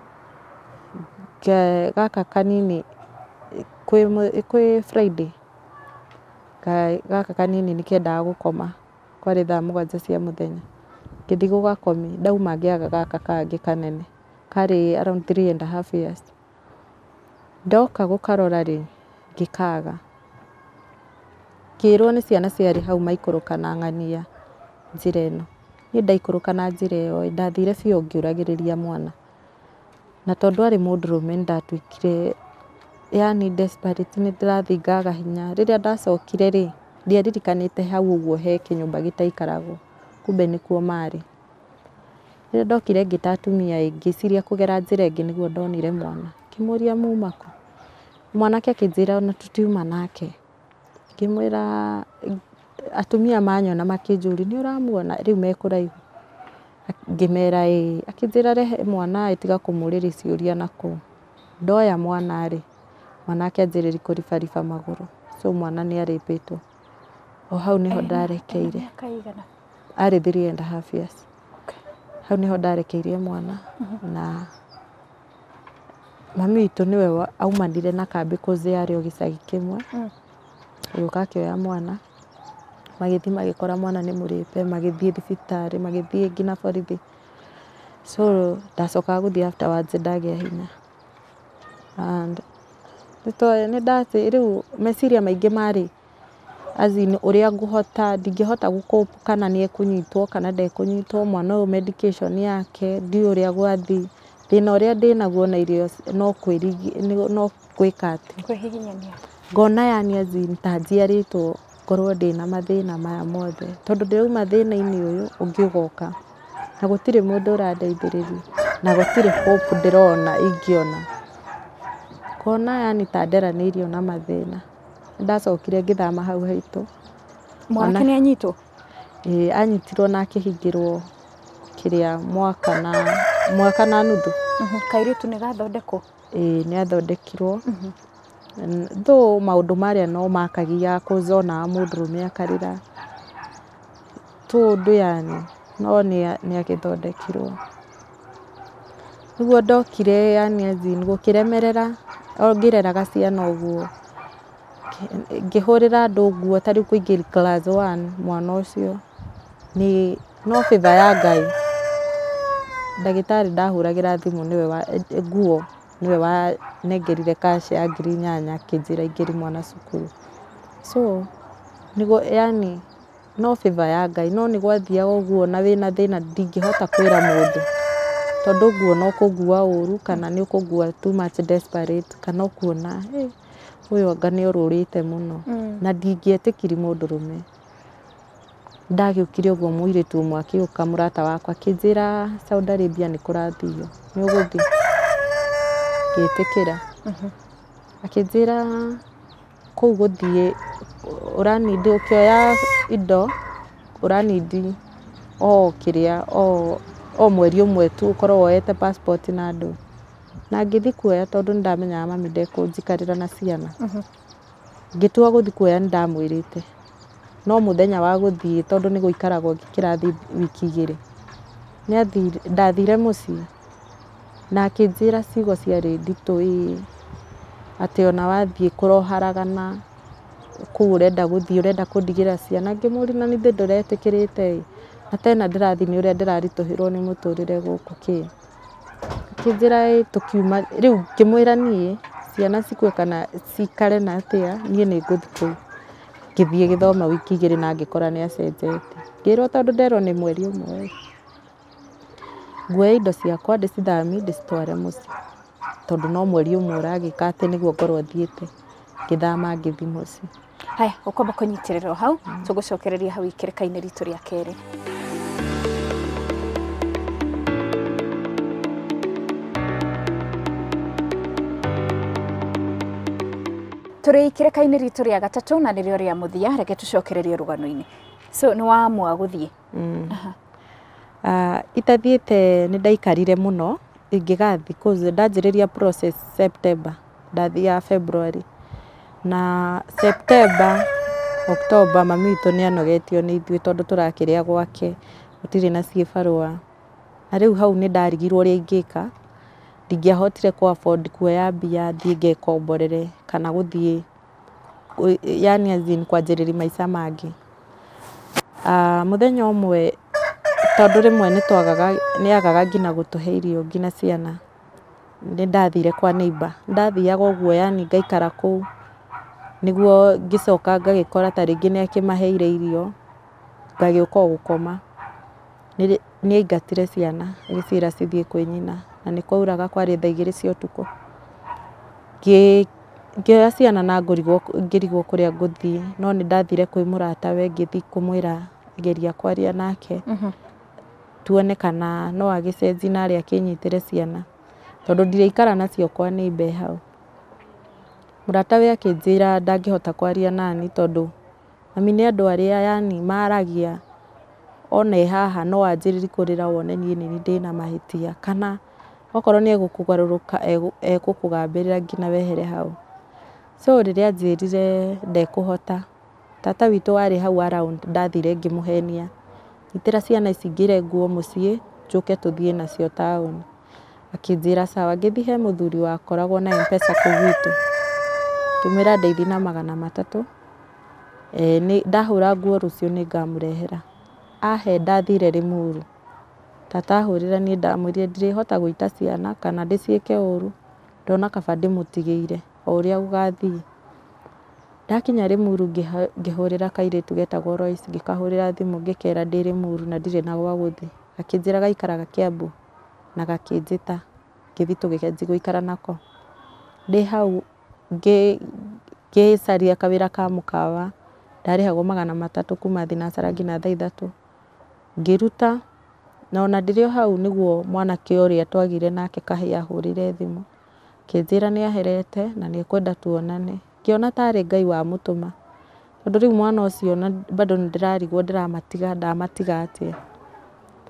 gaka kanini kwĩ Friday gaka kanini nĩ kendaga gũkoma kwarĩ thaa mũgwanja cia mũthenya. Ngĩthi gũgakomi ndauma ngĩaga gaka kangĩ kanene karĩ around three and a half years. Ndoka gũkarora rĩ ngĩkaga. Ngĩrwo nĩ ciana ciarĩ hau maikũrũka na ng'ania njĩra ĩno. Niĩ ndaikũrũka na njĩra ĩyo ndathire biũ ngĩũragĩrĩria mwana. Na tondũ arĩ mũndũrũme ndatuĩkire yani desperate nĩ ndĩrathiĩ ngaga hinya. Rĩrĩa ndacokire rĩ ndiaririkanĩte hau ũguo he kĩnyũmba gĩtaikaragwo. Kumbe nĩkuo marĩ. Rĩrĩa ndokire ngĩta atumia ngĩciria kũgera njĩra ĩngĩ nĩguo ndonire mwana. Ngĩmũria muma kũ? Mwanake akĩnjĩra ona tũtiuma nake. Ngĩmwĩra atumia manyona makĩnjũria nĩ ũramuona rĩu me kũraihu? Ngĩmera ĩĩ. Akĩnjĩra rehe mwana tiga kũmũrĩria ciũria nakũu. Ndoya mwana rĩ mwana akĩanjĩrĩria kũribariba magũrũ. So mwana nĩ arĩpĩtwo. O hau nĩho ndarekeire. Arĩ three and a half years. Hau nĩho ndarekeirie mwana. Na mami witũ nĩwe aumanire na kambĩ cause yarĩ o gĩcagi kĩmwe. Agĩũka akĩoya mwana. Magĩthiĩ magĩkora mwana nĩ mũrĩpe magĩthiĩ thibitarĩ magĩthiĩ nginya borithi. So ndacokaga gũthiĩ afterwards ndagĩa hinya. And nĩ ndatĩ rĩu meciria maingĩ marĩ as in ũrĩa ngũhota ndingĩhota gũcope kana nĩ ekũnyitwo kana ndekũnyitwo mwana ũyũ medication yake ndiũĩ ũrĩa gwathiĩ. Thĩna ũrĩa ndĩnaguo na irio no kwĩrigĩrĩria no gwĩka atĩ. Kwĩhihinyania. Ngona yani as in ta njiarĩtwo ngorwo ndĩna mathĩna maya mothe. Tondũ ndĩrauma thĩna-inĩ ũyũ ũngĩ ũgoka. Na gũtirĩ mũndũ ũrandeithĩrĩria. Na gũtirĩ hope ndĩrona ingĩona. Ngona yani ta nderanĩirio na mathĩna. Ndacokire ngĩthama hau haitũ. Mwanake nĩ anyitwo? Ĩĩ anyitirwo na akĩhingĩrwo kĩrĩa mwaka na mwaka na nuthu. Kairitu nĩ gathondekwo? Ĩĩ nĩ athondekirwo. Though maũndũ marĩa no makagia kũzona mũndũrũme akarĩra tũndũ yani no nĩ agĩthondekirwo. Nĩguo ndokire yani azin gũkĩremerera ngĩreraga ciana ũguo ngĩhũrĩra andũ nguo ta rĩu kũingĩra class one mwana ũcio nĩ no favor ya Ngai. Ndagĩtarĩ ndahũragĩra thimũ nĩwe wa nguo nĩwe wanengerire cash ya ngiri inyanya akĩnjĩra ingĩri mwana cukuru. So nĩguo yani no favor ya Ngai no nĩ gwathiaga ũguo na wĩna thĩna ndingĩhota kwĩra mũndũ tondũ nguo no kũngua ũru kana nĩ ũkũngua too much desperate kana ũkuona ũyũ anga nĩ ũrũrĩte mũno na ndingĩetĩkiri mũndũrũme. Ndagĩũkire ũguo mũirĩtu ũmwe akĩũka mũrata wakwa akĩnjĩra Saudi Arabia nĩ kũrathio nĩ ũgũthiĩ? Ngĩtĩkĩra. Akĩnjĩra kũu gũthiĩ ũranindi ũkĩoya indo ũranindi o kĩrĩa o o mweri ũmwe tu ũkorwo woete passport na andũ. Na ngĩthi kuoya tondũ nĩndamenyaga mami ndekũnjikarĩra na ciana. Ngĩtua gũthi kuoya nĩndamwĩrĩte no mũthenya wa gũthiĩ tondũ nĩ gũikaragwo kĩrathi wiki igĩrĩ. Ndathire mũciĩ na akĩnjĩra ciugo ciarĩ nditũ ĩĩ atĩ ona wathiĩ kũroharagana kũu ũrenda gũthiĩ ũrenda kũndigĩra ciana. Ngĩmũũria na nithĩ ndũretĩkĩrĩte ĩ na tena ndĩrathi nĩ ũrĩa ndĩraritũhĩrwo nĩ mũtũrĩre gũkũ kĩ? Akĩnjĩra ĩ tũkiuma rĩu ngĩmwĩra niĩ ciana cikue kana cikare na atĩa niĩ nĩ ngũthi kũu. Ngĩthiĩ gĩthoma wiki igĩrĩ na ngĩkora nĩ acenjetie. Ngĩrwo tondũ nderwo nĩ mweri ũmwe nguoya indo ciakwa ndĩcithamie ndĩcitware mũciĩ tondũ no mweri ũmwe ũragĩka atĩ nĩguo ngorwo thiĩte. Ngĩthama ngĩthi mũciĩ. Haya ũkwamba kũnyitĩrĩra hau tũgũcokereria hau ikĩrĩka-inĩ ritũ rĩa kerĩ. Tũrĩ ikĩrĩka-inĩ ritũ rĩa gatatũ na nĩrĩo rĩa mũthia reke tũcokererie rũgano-inĩ. So nĩ waamua gũthiĩ? Itathiĩte nĩ ndaikarire mũno ingĩgathi cause ndanjĩrĩria process September ndathiaga February na September October mami witũ nĩ anogetio nĩ ithuĩ tondũ tũrakĩrĩa gwake gũtirĩ na ciĩbarũa. Na rĩu hau nĩ ndarigirwo ũrĩa ingĩka ndingĩahotire ku afford kuoya mbia thiĩ ngekomborere kana gũthiĩ yani azin kwanjĩrĩria maica mangĩ. Mũthenya ũmwe tondũ rĩmwe nĩ twagaga nĩ agaga nginya gũtũhe irio nginya ciana nĩ ndathire kwa neighbor. Ndathiaga ũguo yani ngaikara kũu nĩguo ngĩcoka ngagĩkora ta rĩngĩ nĩ akĩmaheire irio ngagĩũka o gũkoma. Nĩ aingatire ciana agĩciĩra cithiĩ kwĩ nyina na nĩ kwauraga kwarĩ thaa igĩrĩ cia ũtukũ. Ngĩoya ciana na ngĩrigwo kũrĩa ngũthiĩ no nĩ ndathire kwĩ mũratawe ngĩthi kũmwĩra geria kwaria nake tuone kana no agĩcenjie narĩ akĩnyitĩre ciana tondũ ndirĩikara nacio kwa neighbor hau. Mũratawe akĩnjĩra ndangĩhota kwaria nani tondũ mami nĩ andũ arĩa yani maragia ona haha no anjĩrĩrie kũrĩra wone niĩ nĩ ndĩna mahĩtia kana okorwo nĩ egũkũgarũrũka egũkũgambĩrĩra nginya wehere hau. So rĩrĩa anjĩrire ndekũhota tata witũ warĩ hau around ndathire ngĩmũhenia itĩra ciana ici ngĩre nguo mũciĩ njũke tũthiĩ nacio taũni. Akĩnjĩra sawa. Ngĩthi he mũthuri wakoragwo na M-Pesa kũu gwitũ ngĩmwĩra ndeithia na magana matatũ ndahũra nguo rũciũ nĩ ngamũrehera. Ahe ndathire Limuru tata ahũrĩra niĩ ndamwĩrire ndirĩhota gũita ciana kana ndĩciĩke ũru ndona kaba ndĩmũtigĩire o ũrĩa gũgathiĩ. Ndakinya Limuru ngĩhũrĩra kairĩtu getagwo Royce ngĩkahũrĩra thimũ ngĩkera ndĩ Limuru na ndirĩ na gwa gũthiĩ. Akĩnjĩra gaikaraga Kiambu na gakĩnjĩta ngĩthi tũgĩkenji gũikara nako. Ndĩ hau ngĩcaria kawĩra ka mũkawa ndarĩhagwo magana matatũ kuma thinacara nginya thaa ithatũ. Ngĩruta na ona ndĩrĩ o hau nĩguo mwanake ũrĩa twagire nake kahĩĩ ahũrĩre thimũ akĩnjĩra nĩ aherete na nĩ ekwenda tuonane. Ngĩona tarĩ Ngai wamũtũma tondũ rĩu mwana ũcio bado nĩ ndĩrarigwo ndĩramatiga ndamatiga atĩa.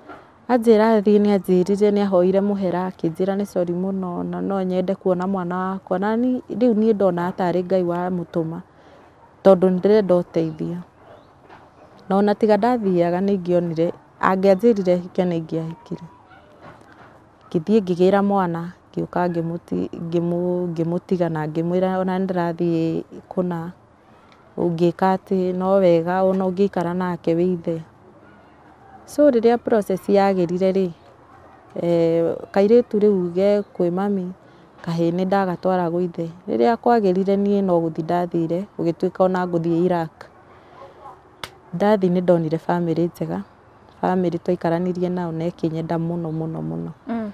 Anjĩra thiĩ nĩ anjĩrire nĩ ahoire mũhera akĩnjĩra nĩ sorry mũno na no nyende kuona mwana wakwa na rĩu niĩ ndona tarĩ Ngai wa mũtũma tondũ nĩ ndĩrenda ũteithio. Na ona tiga ndathiaga nĩ ingĩonire angĩanjĩrire hike nĩ ingĩahikire. Ngĩthiĩ ngĩgĩra mwana ngĩũka ngĩmũtiga na ngĩmwĩra ona nĩ ndĩrathiĩ kũna ũngĩka atĩ no wega ona ũngĩikara nake wĩithe. So rĩrĩa process yagĩrire rĩ, kairĩtu rĩu ge kwĩ mami kahĩ nĩ ndagatwara gwĩ ithe. Rĩrĩa kwagĩrire niĩ no gũthiĩ ndathire gũgĩtuĩka ona ngũthiĩ Iraq. Ndathi nĩ ndonire family njega, family twaikaranĩrie nao na ĩkĩnyenda mũno mũno mũno.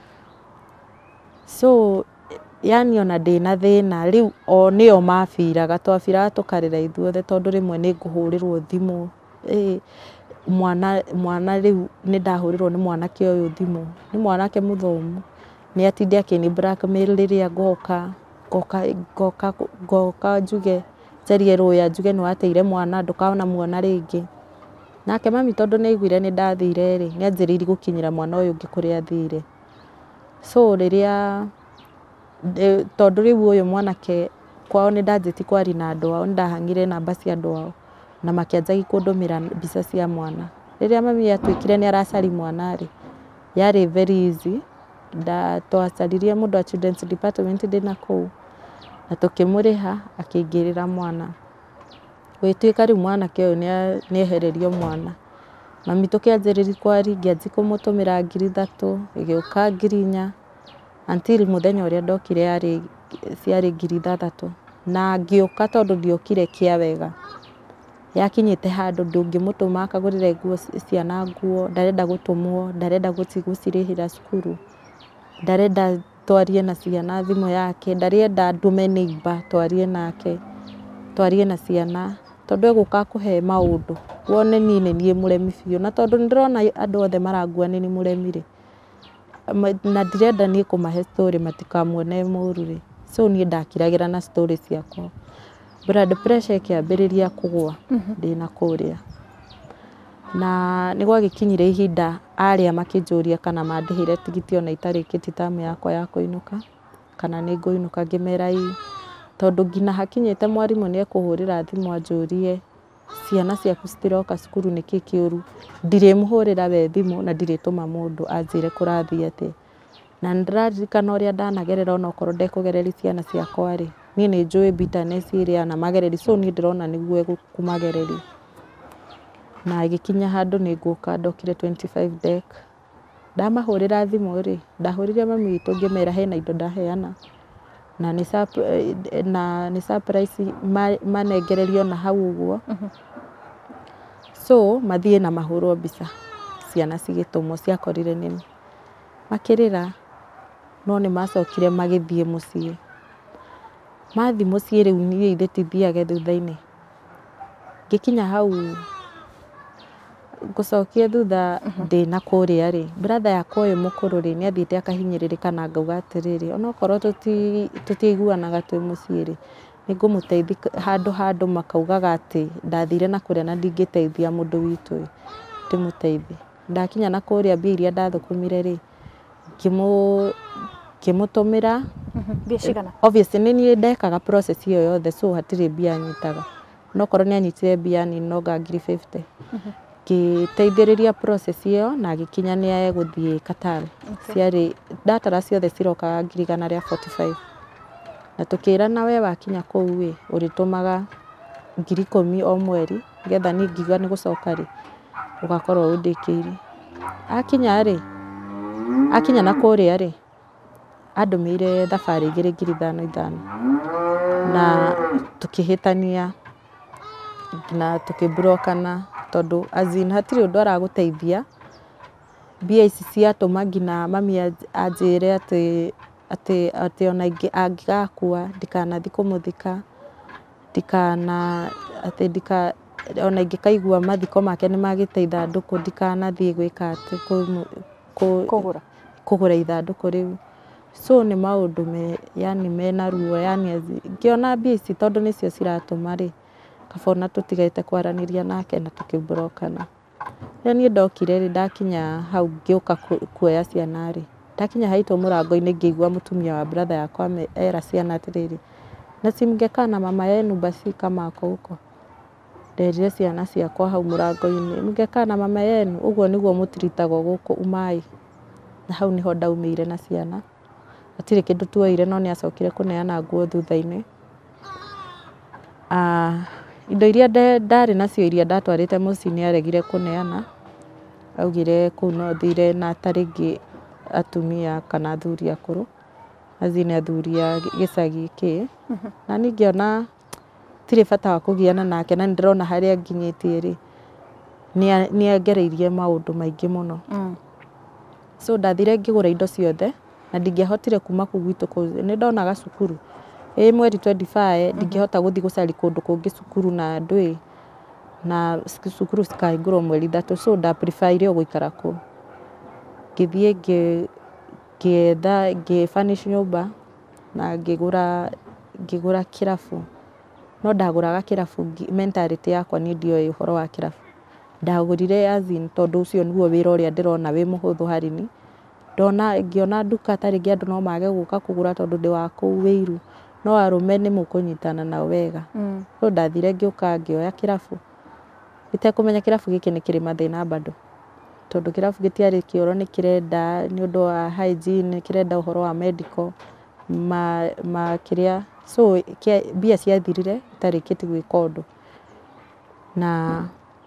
So yani ona ndĩna thĩna rĩu o nĩo mabiraga twabiraga tũkarĩra ithuothe tondũ rĩmwe nĩ ngũhũrĩrwo thimũ mwana mwana rĩu nĩ ndahũrĩrwo nĩ mwanake ũyũ thimũ, nĩ mwanake mũthomu nĩ atinde akĩni blackmail rĩrĩa ngoka ngoka ngoka njuge njarie rũya njuge nĩ wateire mwana ndũkanamuona rĩngĩ. Nake mami tondũ nĩ aiguire nĩ ndathire rĩ, nĩ anjĩrĩirie gũkinyĩra mwana ũyũ ũngĩ kũrĩa athire. So rĩrĩa tondũ rĩu ũyũ mwanake kwao nĩ ndanjĩtie kwaria na andũ ao, nĩ ndahang'ire namba cia andũ ao na makĩanjagi kũndũmĩra mbica cia mwana. Rĩrĩa mami atuĩkire nĩ aracari mwana rĩ, yarĩ very easy. Twacaririe mũndũ wa children's department ndĩ na kũu na tũkĩmũrĩha akĩingĩrĩra mwana. Gwĩtuĩka rĩu mwanake ũyũ nĩ ehererio mwana. Mami tũkĩanjĩrĩria kwaria ngĩanjia kũmũtũmĩra ngiri ithatũ ĩgĩũka ngiri inya until mũthenya ũrĩa ndokire yarĩ ciarĩ ngiri ithathatũ. Na ngĩũka tondũ ndiokire kĩa wega. Yakinyĩte handũ ndũngĩmũtũma akagũrĩre nguo ciana nguo, ndarenda gũtũmwo, ndarenda gũcirĩhĩra cukuru, ndarenda twarie na ciana thimũ yake, ndarenda ndũme neighbor twarie nake, twarie na ciana tondũ egũka kũhe maũndũ wone niĩ nĩ niĩ mũremi biũ. Na tondũ nĩ ndĩrona andũ othe marangua nĩ niĩ mũremi rĩ, na ndirenda niĩ kũmahe story matikamuone mũũru rĩ, so niĩ ndakiragĩra na story ciakwa. Blood pressure ĩkĩambĩrĩria kũgũa ndĩna kũrĩa. Na nĩ gwagĩkinyire ihinda arĩa makĩnjũria kana mandĩhĩre tigiti ona itarĩkĩtie term yakwa ya kũinũka kana nĩ ngũinũka, ngĩmera ĩ tondũ nginya hakinyĩte mwarimũ nĩ ekũhũrĩra thimũ anjũrie ciana ciaku citiroka cukuru nĩkĩ kĩũru. Ndirĩmũhũrĩra we thimũ na ndirĩtũma mũndũ anjĩre kũrathiĩ atĩa. Na nĩ ndĩraririkana ũrĩa ndanagerera onokorwo ndekũgereria ciana ciakwa rĩ, niĩ nĩ njũĩ bitterness ĩrĩa na magereri, so niĩ ndĩrona nĩguo egũkũmagereria. Na ĩgĩkinya handũ nĩ ngũka ndokire twenty five dek. Ndamahũrĩra thimũ rĩ, ndahũrĩre mami witũ ngĩmera hena indo ndaheana na nĩ surprise manengererio na hau ũguo. So mathiĩ na mahũrwo mbica ciana cigĩtũmwo ciakorire nĩ makĩrĩra no nĩ macokire magĩthiĩ mũciĩ. Mathiĩ mũciĩ rĩu niĩ ithe tithiage thutha-inĩ. Ngĩkinya hau ngũcokia thutha ndĩ na kũrĩa rĩ, brother yakwa ũyũ mũkũrũ rĩ nĩ athiĩte akahinyĩrĩrĩka na ngauga atĩrĩrĩ onokorwo tũtiaiguanaga twĩ mũciĩ rĩ, nĩ ngũmũteithia handũ handũ makaugaga atĩ ndathire na kũrĩa na ndingĩteithia mũndũ witũ ndĩmũteithie. Ndakinya na kũrĩa mbia iria ndathũkũmire rĩ, ngĩmũtũmĩra obviously nĩ niĩ ndekaga process ĩyo yothe, so hatirĩ mbia nyitaga. Onokorwo nĩ anyitire mbia nini noga ngiri fifty. Ngĩteithĩrĩria process ĩyo na agĩkinya nĩ egũthiĩ Qatar. Ciarĩ ndatara ciothe cirokaga ngiri igana rĩa forty five. Na tũkĩrana we wakinya kũu ĩ ũrĩtũmaga ngiri ikũmi o mweri nĩgetha niĩ ngiuga nĩ gũcoka rĩ ũgakorwo ũndĩkĩire. Akinya rĩ, akinya na kũrĩa rĩ andũmĩire thabarĩ igĩrĩ ngiri ithano ithano na tũkĩhĩtania na tũkĩburokana tondũ as in hatirĩ ũndũ aragũteithia. Mbia ici ciatũma nginya mami anjĩre atĩ atĩ atĩ ona angĩgakua ndikanathiĩ kũmũthika, ndikana atĩ ndika ona ingĩkaigua mathiko make nĩ magĩte ithandũkũ ndikanathiĩ gwĩka atĩ kũgũra kũgũra ithandũkũ rĩu. So nĩ maũndũ me yani mena ruo, yani ngĩona mbia ici tondũ nĩcio ciratũma rĩ kaba ona tũtigaite kwaranĩria nake na tũkĩburokana. rĩrĩa niĩ ndokire rĩ ndakinya hau ngĩũka kuoya ciana rĩ ndakinya haitũ mũrango-inĩ ngĩigua mũtumia wa brother yakwa era ciana atĩrĩrĩ na simngekaa na mama yenu basi kama ako huko. Nderire ciana ciakwa hau mũrango-inĩ mngekaa na mama yenu ũguo nĩguo mũtiritagwo gũkũ Umai. Na hau niho ndaumĩire na ciana. Hatirĩ kĩndũ tuoire no nĩ acokire kũneana nguo thutha-inĩ. Ah, indo iria ndarĩ nacio iria ndatwarĩte mũciĩ nĩ aregire kũneana. Augire kũu no thire na tarĩngĩ atumia kana athuri akũrũ. Azine athuri a gĩcagi kĩ. Na niĩ ngĩona tirĩ bata wa kũgiana nake na ndĩrona harĩa nginyĩtie rĩ nĩ angereirie maũndũ maingĩ mũno. So ndathire ngĩgũra indo ciothe na ndingĩahotire kuma kũu gwitũ kũu. Nĩ ndonaga cukuru ĩ mweri twenty-five ndingĩhota gũthiĩ gũcari kũndũ kũngĩ cukuru na ndwĩ na cukuru cikahingũrwo mweri ithatũ. So nda prefer o gũikara kũu. Ngĩthiĩ ngĩetha ngĩ-furnish nyũmba na ngĩgũra ngĩgũra kĩrabu. No ndagũraga kĩrabu mentality yakwa nĩ ndioĩ ũhoro wa kĩrabu. Ndagũrire azin tondũ ũcio nĩguo wĩra ũrĩa ndĩrona wĩ mũhũthũ harĩ niĩ. Ndona ngĩona nduka tarĩngĩ andũ no mage gũka kũgũra tondũ ndĩ wa kũu Wĩiru no arũme nĩ mũkũnyitana nao wega. So ndathire ngĩũka ngĩoya kĩrabu itekũmenya kĩrabu gĩkĩ nĩ kĩrĩ mathĩna bado tondũ kĩrabu gĩtiarĩ kĩoro nĩ kĩrenda nĩ ũndũ wa hygiene nĩ kĩrenda ũhoro wa medical ma ma kĩrĩa. So mbia ciathirire itarĩkĩtie gwĩka ũndũ na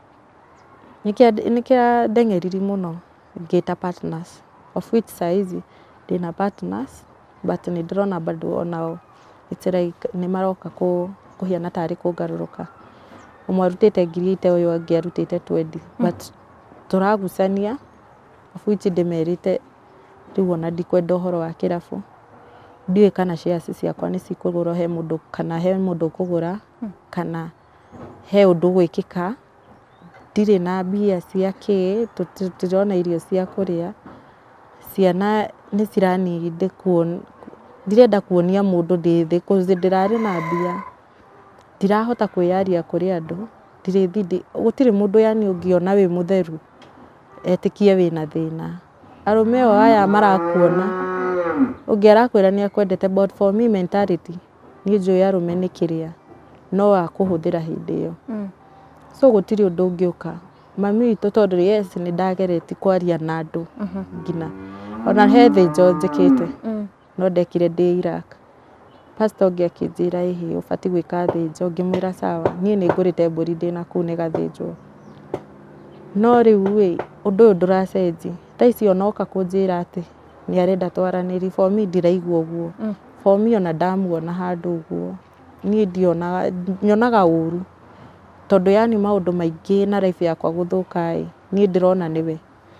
nĩkĩa ndengeriri mũno ngĩta partners of which saizi ndĩna partners but nĩ ndĩrona bado onao it's like nĩ maroka kũhiana tarĩ kũngarũrũka. Ũmwe arutĩte ngiri eight ũyũ ũngĩ arutĩte twenty but tũragucania of which ndĩmerĩte rĩu ona ndikwenda ũhoro wa kĩrabu. Ndiũĩ kana shares ciakwa nĩ cikũgũrwo he mũndũ kana he mũndũ ũkũgũra kana he ũndũ gwĩkĩka. Ndirĩ na mbia cia kĩ tũtirona irio cia kũrĩa. Ciana nĩ ciraniginde kuona ndirenda kuonia mũndũ ndĩ thĩ cause ndĩrarĩ na mbia. Ndirahota kwĩyaria kũrĩ andũ. Ndirĩ thindi gũtirĩ mũndũ yani ũngĩona wĩ mũtheru etĩkie wĩna thĩna. Arũme o aya marakuona ũngĩ arakwĩra nĩ akwendete but for me mentality niĩ njũĩ arũme nĩ kĩrĩa no akũhũthĩra hĩndĩ ĩyo. So gũtirĩ ũndũ ũngĩũka. Mami witũ tondũ yes nĩ ndageretie kwaria na andũ ngina ona he thĩnjo njĩkĩte no ndekire ndĩ Iraq. Pastor ũngĩ akĩnjĩra ĩhĩ ũbatiĩ gwĩka thĩnjo ngĩmwĩra sawa niĩ nĩ ngũrĩte mbũri ndĩ nakũu nĩ gathĩnjwo. No rĩu ĩ ũndũ ũyũ ndũracenjia. Thaa ici onoka kũnjĩra atĩ nĩ arenda twaranĩrie for me ndiraigua ũguo. For me ona ndamuona handũ ũguo niĩ ndionaga nyonaga ũru tondũ yani maũndũ maingĩ na life yakwa gũthũka ĩ niĩ ndĩrona nĩwe.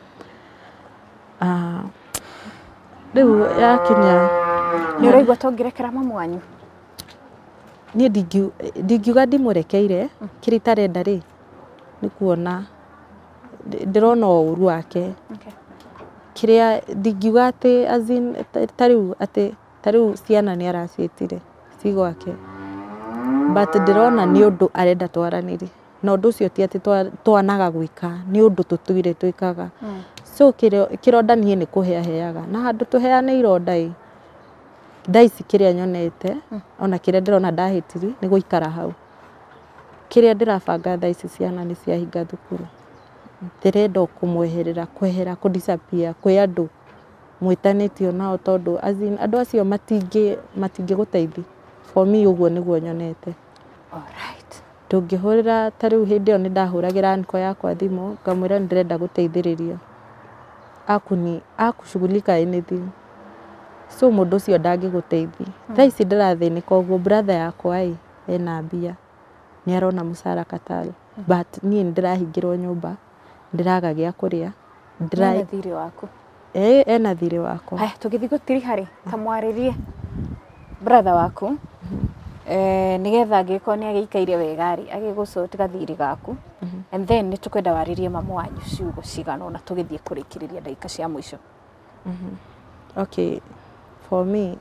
Ah, rĩu yakinya nĩ ũraigua ta ũngĩrekera mamu wanyu? Niĩ ndingiuga ndimũrekeire kĩrĩa itarenda rĩ nĩ kuona ndĩrona ũru wake. Kĩrĩa ndingiuga atĩ azin tarĩu atĩ tarĩu ciana nĩ araciĩtire ci gwake but ndĩrona nĩ ũndũ arenda twaranĩrie na ũndũ ũcio ti atĩ twanaga gwĩka nĩ ũndũ tũtũire twĩkaga. So kĩronda niĩ nĩ kũheaheaga na handũ tũheane ironda ĩ thaa ici kĩrĩa nyonete ona kĩrĩa ndĩrona ndahĩtiri nĩ gũikara hau. Kĩrĩa ndĩrabanga thaa ici ciana nĩ ciahinga thukuru. Ndĩrenda kũmweherera kwehera kũ disappear kwĩ andũ mwĩtanĩtio nao tondũ azin andũ acio matingĩ matingĩgũteithia. For me ũguo nĩguo nyonete. Alright. Ndũngĩhũrĩra tarĩu hĩndĩ ĩyo nĩ ndahũragĩra anko yakwa thimũ ngamwĩra nĩ ndĩrenda gũteithĩrĩrio akuni akushughulika anything. So mũndũ ũcio ndangĩgũteithia. Thaa ici ndĩrathĩnĩka ũguo brother yakwa ĩ ena mbia nĩ arona mũcara Qatar but niĩ nĩ ndĩrahingĩrwo nyũmba ndĩraga gĩa kũrĩa. Ena thirĩ waku? Ĩ ena thirĩ wakwa. Haya tũgĩthiĩ gũtiriha rĩ ta mwarĩrie brother waku eh nigetha angĩkorwo nĩ agĩikaire wega rĩ agĩgũcote gathirĩ gaku and then nĩ tũkwenda warĩrie mamu wanyu ciugo cigana na tũgĩthiĩ kũrĩkĩrĩria ndagĩka cia mũico. Okay, for me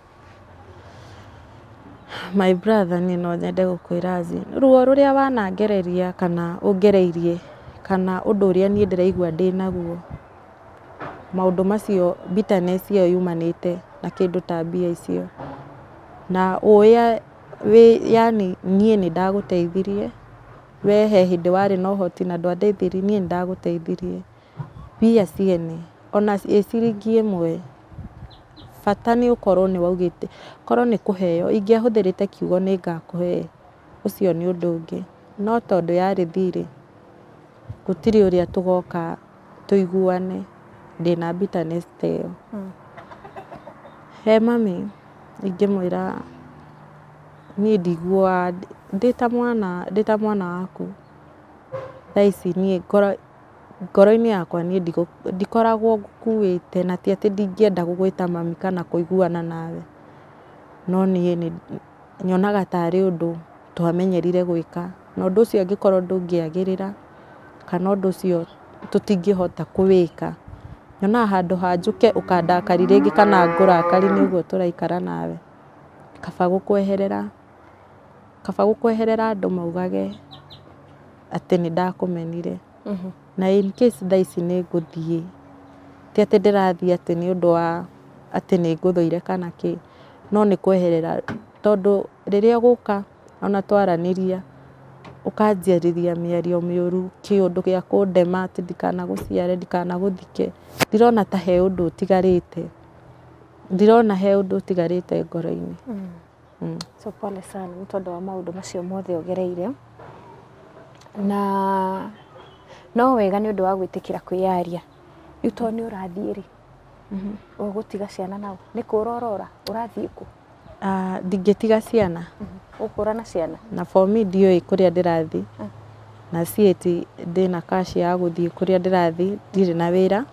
my brother niĩ no nyende gũkwĩra azin ruo rũrĩa wanangereria kana ũngereirie kana ũndũ ũrĩa niĩ ndĩraigua ndĩ naguo. Maũndũ macio bitterness ĩyo yumanĩte na kĩndũ ta mbia icio. Na ũya we yani niĩ nĩ ndagũteithirie, we he hĩndĩ warĩ na ũhoti na ndwandeithirie, niĩ nĩ ndagũteithirie. Mbia ciene ona ĩ ciringi ĩmwe bata nĩ ũkorwo nĩ waugĩte, korwo nĩ kũheo ingĩahũthĩrĩte kiugo nĩ ngakũhe, ũcio nĩ ũndũ ũngĩ. No tondũ yarĩ thirĩ, gũtirĩ ũrĩa tũgoka tũiguane, ndĩna bitterness ta ĩyo. He mami ingĩmwĩra niĩ ndigua ndĩ ta mwana ndĩ ta mwana waku. Thaa ici niĩ ngoro-inĩ yakwa niĩ ndikoragwo ngũkuĩte, na ti atĩ ndingĩenda gũgwĩta mami kana kũiguana nawe, no niĩ nyonaga tarĩ ũndũ twamenyerire gwĩka, na ũndũ ũcio angĩkorwo ndũngĩagĩrĩra kana ũndũ ũcio tũtingĩhota kũwĩka, nyonaga handũ ha njũke ũkandakari rĩngĩ kana ngũrakari, nĩguo tũraikara nawe. Kaba gũkweherera kaba gũkweherera andũ maugage atĩ nĩ ndakũmenire. Na in case thaa ici nĩ ngũthiĩ, ti atĩ ndĩrathiĩ atĩ nĩ ũndũ wa atĩ nĩ ngũthũire kana kĩ, no nĩ kweherera, tondũ rĩrĩa ũgũka ona twaranĩria ũkanjarĩria mĩario mĩũru, kĩũndũ gĩa kũndema atĩ ndikanagũciare ndikanagũthike, ndirona ta he ũndũ ũtigarĩte, ndirona he ũndũ ũtigarĩte ngoro-inĩ. So pole sana nĩ tondũ wa maũndũ macio mothe ũgereire, na no wega nĩ ũndũ wa gwĩtĩkĩra kwĩyaria. Rĩu tondũ nĩ ũrathiĩ rĩ, ũgũtiga ciana nao, nĩ kũra ũrora, ũrathiĩ kũ? Ndingĩtiga ciana. Ũkũra na ciana? Na for me ndiũĩ kũrĩa ndĩrathiĩ, na si ati ndĩna cash ya gũthiĩ kũrĩa ndĩrathiĩ, ndirĩ na wĩra.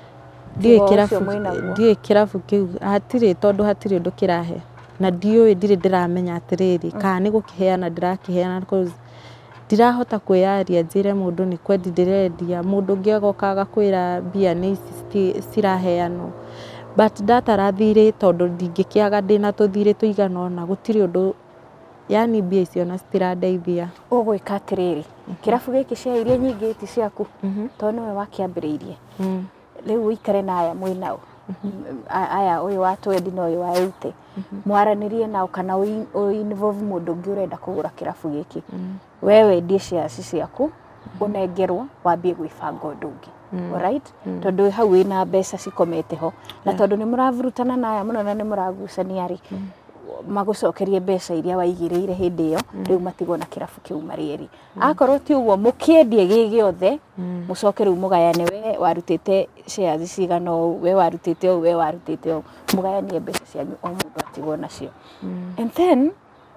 Ndiũĩ kĩrabu kĩu hatirĩ, tondũ hatirĩ ũndũ kĩrahe, na ndiũĩ ndirĩ ndĩramenya atĩrĩrĩ kana nĩ gũkĩheana ndĩrakĩheana, ndirahota kwĩyaria njĩre mũndũ nĩ kwendi ndĩrendia, mũndũ ũngĩ agoka agakwĩra mbia nĩ ici ciraheanwo. But ndatara thirĩ, tondũ ndingĩkĩaga ndĩna tũthirĩ tũigana ũna, gũtirĩ ũndũ, yani mbia icio ona citirandeithia. Ũgwĩka atĩrĩrĩ, kĩrabu gĩkĩ cia iria nyingĩ ti ciaku, tondũ nĩwe wakĩambĩrĩirie, rĩu ũikare na aya mwĩnao, aya ũyũ wa twendi na ũyũ wa eighty, mwaranĩrie nao kana involve mũndũ ũngĩ ũrenda kũgũra kĩrabu gĩkĩ, we wendie shares ciaku, ũnengerwo wambie gwĩbanga ũndũ ũngĩ. Alright? Tondũ hau wĩna mbeca cikomete ho, na tondũ nĩ mũravurutana na aya mũno na nĩ mũragucania rĩ, magũcokerie mbeca iria waigĩrĩire hĩndĩ ĩyo, rĩu matigwo na kĩrabu kĩu marĩ eri. Akorwo ti ũguo mũkĩendie gĩ gĩothe, mũcoke rĩu mũgayane, we warutĩte shares cigana ũũ, we warutĩte ũũ, we warutĩte ũũ, mũgayanie mbeca cianyu o mũndũ atigwo nacio. And then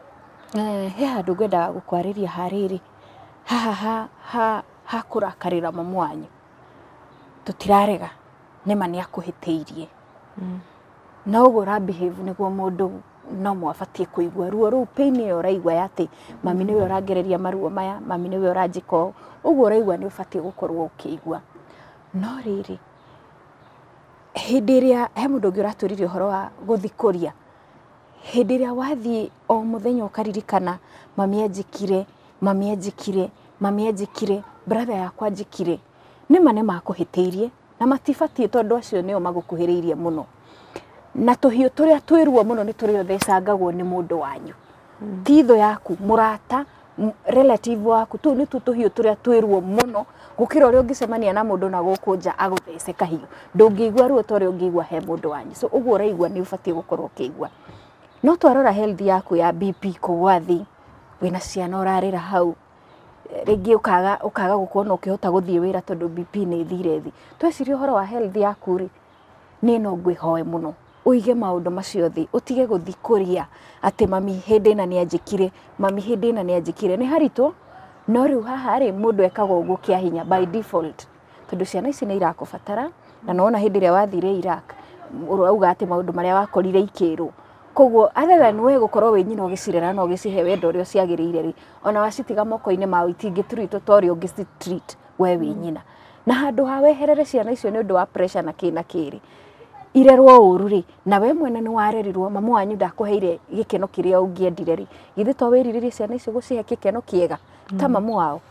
he handũ ngwendaga gũkwarĩria harĩrĩ, haha ha ha kũrakarĩra mamu wanyu, tũtirarega, nĩma nĩ akũhĩtĩirie, na ũguo ũrabehave nĩguo mũndũ no mwabatiĩ kũigua ruo rũu, pain ĩyo ũraigua ya atĩ mami nĩwe ũrangereria maruo maya, mami nĩwe ũranjĩka ũũ, ũguo ũraigua nĩ ũbatiĩ gũkorwo ũkĩigua. No rĩrĩ, hĩndĩ ĩrĩa he mũndũ ũngĩ ũratwĩrire ũhoro wa gũthikũria, hĩndĩ ĩrĩa wathiĩ o mũthenya ũkaririkana mami anjĩkire, mami anjĩkire, mami anjĩkire, brother yakwa anjĩkire, nĩma nĩ makũhĩtĩirie na matibatiĩ, tondũ acio nĩo magũkuhĩrĩirie mũno, na tũhiũ tũrĩa twĩruo mũno nĩ tũrĩa ũthecangagwo nĩ mũndũ wanyu, ti thũ yaku, mũrata, relative waku, tũu nĩ tũhiũ tũrĩa twĩruo mũno gũkĩra ũrĩa ũngĩcemania na mũndũ na gũkũ nja agũthece kahiũ, ndũngĩigua ruo ta ũrĩa ũngĩigua he mũndũ wanyu. So ũguo ũraigua nĩ ũbatiĩ gũkorwo ũkĩigua. No twarora health yaku ya B P kũgwa thĩ, wĩna ciana ũrarĩra hau, rĩngĩ ũkaga ũkaga gũkorwo na ũkĩhota gũthiĩ wĩra tondũ B P nĩ thire thĩ, twecirie ũhoro wa health yaku rĩ, nĩ no ngwĩhoe mũno ũige maũndũ macio thĩ, ũtige gũthikũria atĩ mami hĩndĩ ĩna nĩ anjĩkire, mami hĩndĩ ĩna nĩ anjĩkire, nĩ haritũ, no rĩu haha rĩ, mũndũ ekaga ũguo kĩa hinya by default, tondũ ciana ici nĩ irakũbatara, na nona hĩndĩ ĩrĩa wathire Iraq urauga atĩ maũndũ marĩa wakorire ikĩrwo, koguo other than we gũkorwo wĩ nyina ũgĩcirera na ũgĩcihe wendo ũrĩa ciagĩrĩire rĩ, ona wacitiga moko-inĩ mao itingĩtreatwo ta ũrĩa ũngĩcitreat we wĩ nyina, na handũ ha weherere ciana icio nĩ ũndũ wa pressure na kĩ na kĩrĩ, irerwo ũru rĩ, na we mwene nĩ warerirwo, mamu wanyu ndakũheire gĩkeno kĩrĩa ũngĩendire rĩ, githĩ to wĩriririe ciana icio gũcihe gĩkeno kĩega ta mamu wao,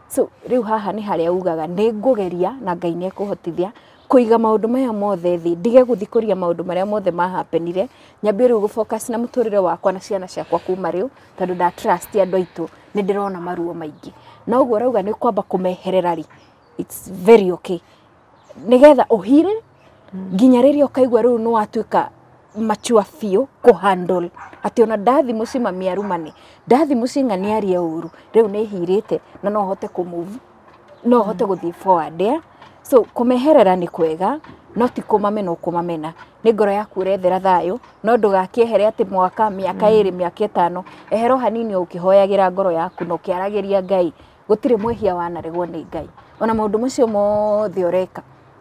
So riu haha ni haria ugaga ni ngugeria na Ngai ni ekuhotithia kuiga maundu maya mothe thi ndige guthikuria maundu maria mothe mahapenire nyambie riu gufocus na muturire wakwa na ciana ciakwa kuma riu tondu da trust andu aitu ni ndirona maruo maingi na uguo rauga ni kwamba kumeherera ri it's very okay nigetha uhire nginya riria ukaigua riu no watuika machua fio ko handle ati ona ndathi mucima miarumani ndathi mucinga ni aria uru riu ni hirite na no hote ku move no hote guthii forward yeah? So kumeherera ni kwega no ti kumamena kumamena ni ngoro yaku urethera thayo no ndugakiehere ati mwaka miaka iri miaka itano ehero hanini ukihoyagira ngoro yaku no kiaragiria Ngai gutire mwehia wanaregwo ni Ngai ona maundu macio mothe ureka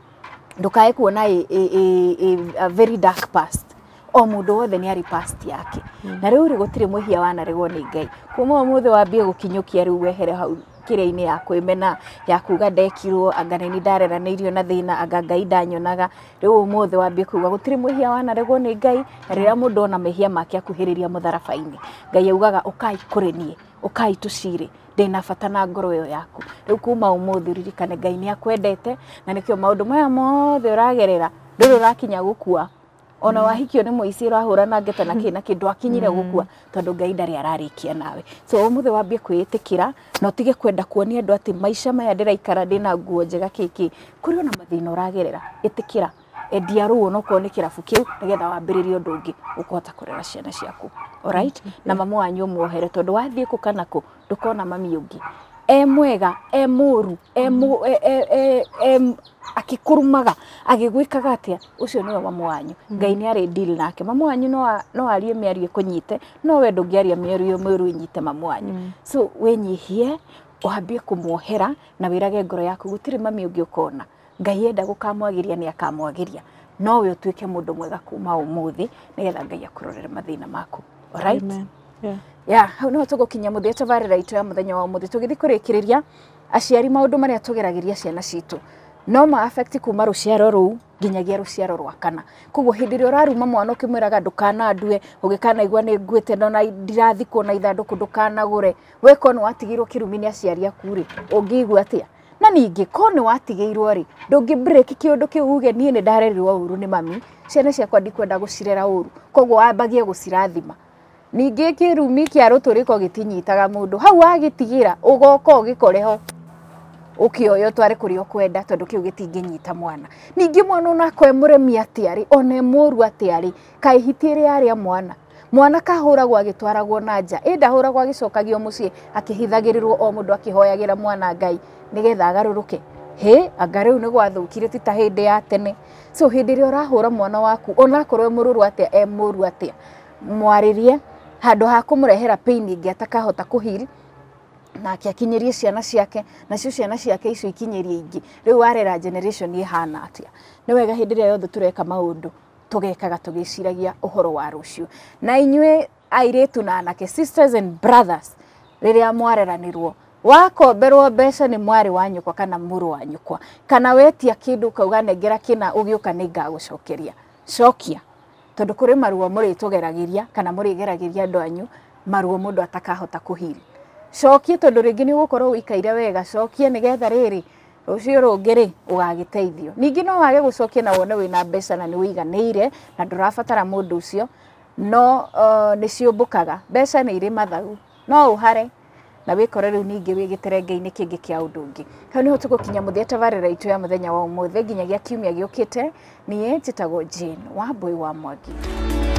ndukae kuona a, a, a, a very dark past o mundu wothe ni ari past yake mm. na riu ri gutire mwehia wanaregwo ni Ngai kuma umuthe wambie gukinyukia riu wehere hau kire-ini ya kwimena ya kuga ndekirwo anga ni ndareranirio na thina anga Ngai ndanyonaga riu umuthe wambie kuga gutire mwehia wanaregwo ni Ngai riria mundu ona mehia make akuhiriria mutharabaini Ngai augaga ukai kuri nie ukai tucire ndina bata na ngoro yo yaku riu kuma umuthe ririkane Ngai ni akwendete na nikio maundu maya mothe uragerera nduri urakinya gukua ona wahikio ni muici urahura na ngeta na kina kindu akinyire gukua tondu Ngai ndari ararikia nawe so umuthe wambie kwitikira no tige kwenda kuonia andu ati maisha maya ndiraikara ndina nguo njega kiki kuri ona mathina uragerera itikira endia ruo no ko ni kirabu kiu nigetha wambiririe undu ungi ukota kurera ciana ciaku alright na mamu wanyu muohere tondu wathie ku kana ku ndukona mami ungi e mwega e muru e mu e e e akikurumaga agigwikaga atia ucio niwe mamu wanyu Ngai ni ari deal nake mamu wanyu no no arie miarie kunyite no we ndungiaria miarie mwiru nyite mamu wanyu so wenyihie uhambie kumuohera na wirage ngoro yaku gutire mami ungi ukona Ngai enda gukamwagiria ni akamwagiria no we utuike mundu mwega kuma umuthi nigetha Ngai akurorere mathina maku alright amen yeah yeah hau no tugukinya muthia tabarira itu ya muthenya wa umuthi tugithi kurikiriria aciari maundu maria tugeragiria ciana citu no ma affect kuma ruciaro ru nginyagia ruciaro rwa kana kuguo hindi ri uraruma mwana ukimwiraga ndukana ndue ugikana igwa ni ngwite no na ndirathi kuona ithanduku ndukana gure we kono watigirwo kirumini aciari akuri ungigwa atia na ningi kono watigeirwo ri ndungi break kiundu kiu uge nie ni ndarerirwo uru ni mami ciana ciakwa ndikwenda gucirera uru koguo ambagie gucirathima ningi kirumi kia ruturiko gitinyitaga mundu hau agitigira ugoka ugikoreho ukioyo tware kuri okwenda tondu kiu gitinginyita mwana ningi mwana onako emuremi atiari one muru atiari kai hitire aria mwana mwana kahuragwo agitwaragwo na nja enda huragwo agicokagio mucii akihithagirirwo o mundu akihoyagira mwana Ngai nigetha agaruruke he anga riu ni gwathukire ti ta hindi ya tene so hindi ri urahura mwana waku onakorwo mururu atia e muru atia mwaririe handu ha kumurehera pain ingi atakahota kuhiri na akiakinyerie ciana ciake na cio ciana ciake icio ikinyerie ingi riu warera generation ihana atia ni wega hindi ria yothe tureka maundu tugekaga tugiciragia uhoro wa rucio na inywe airetu na anake sisters and brothers riria mwareranirwo wakomberwo mbeca ni mwari wanyukwa kana muru wanyukwa kana wetia kindu kauga nengera kina ugiuka ni ngagucokeria cokia tondu kuri maruo muri tugeragiria kana muri geragiria andu anyu maruo mundu atakahota kuhiri cokia tondu ringi ni gukorwo wikaire wega cokia nigetha riri rucio rungiri ugagiteithio ningi no wage gucokia na wone wina mbeca na ni wiganiire na ndurabatara mundu ucio no uh, ni ciumbukaga mbeca ni iri mathau no uhare na wikore riu ningi wigitire Ngai-ini kingi kia undu ungi hau niho tugukinya muthia tabarira itu ya muthenya wa umuthi nginyagia kiumia giukite nie njitagwo Jane Wambui wa Mwangi.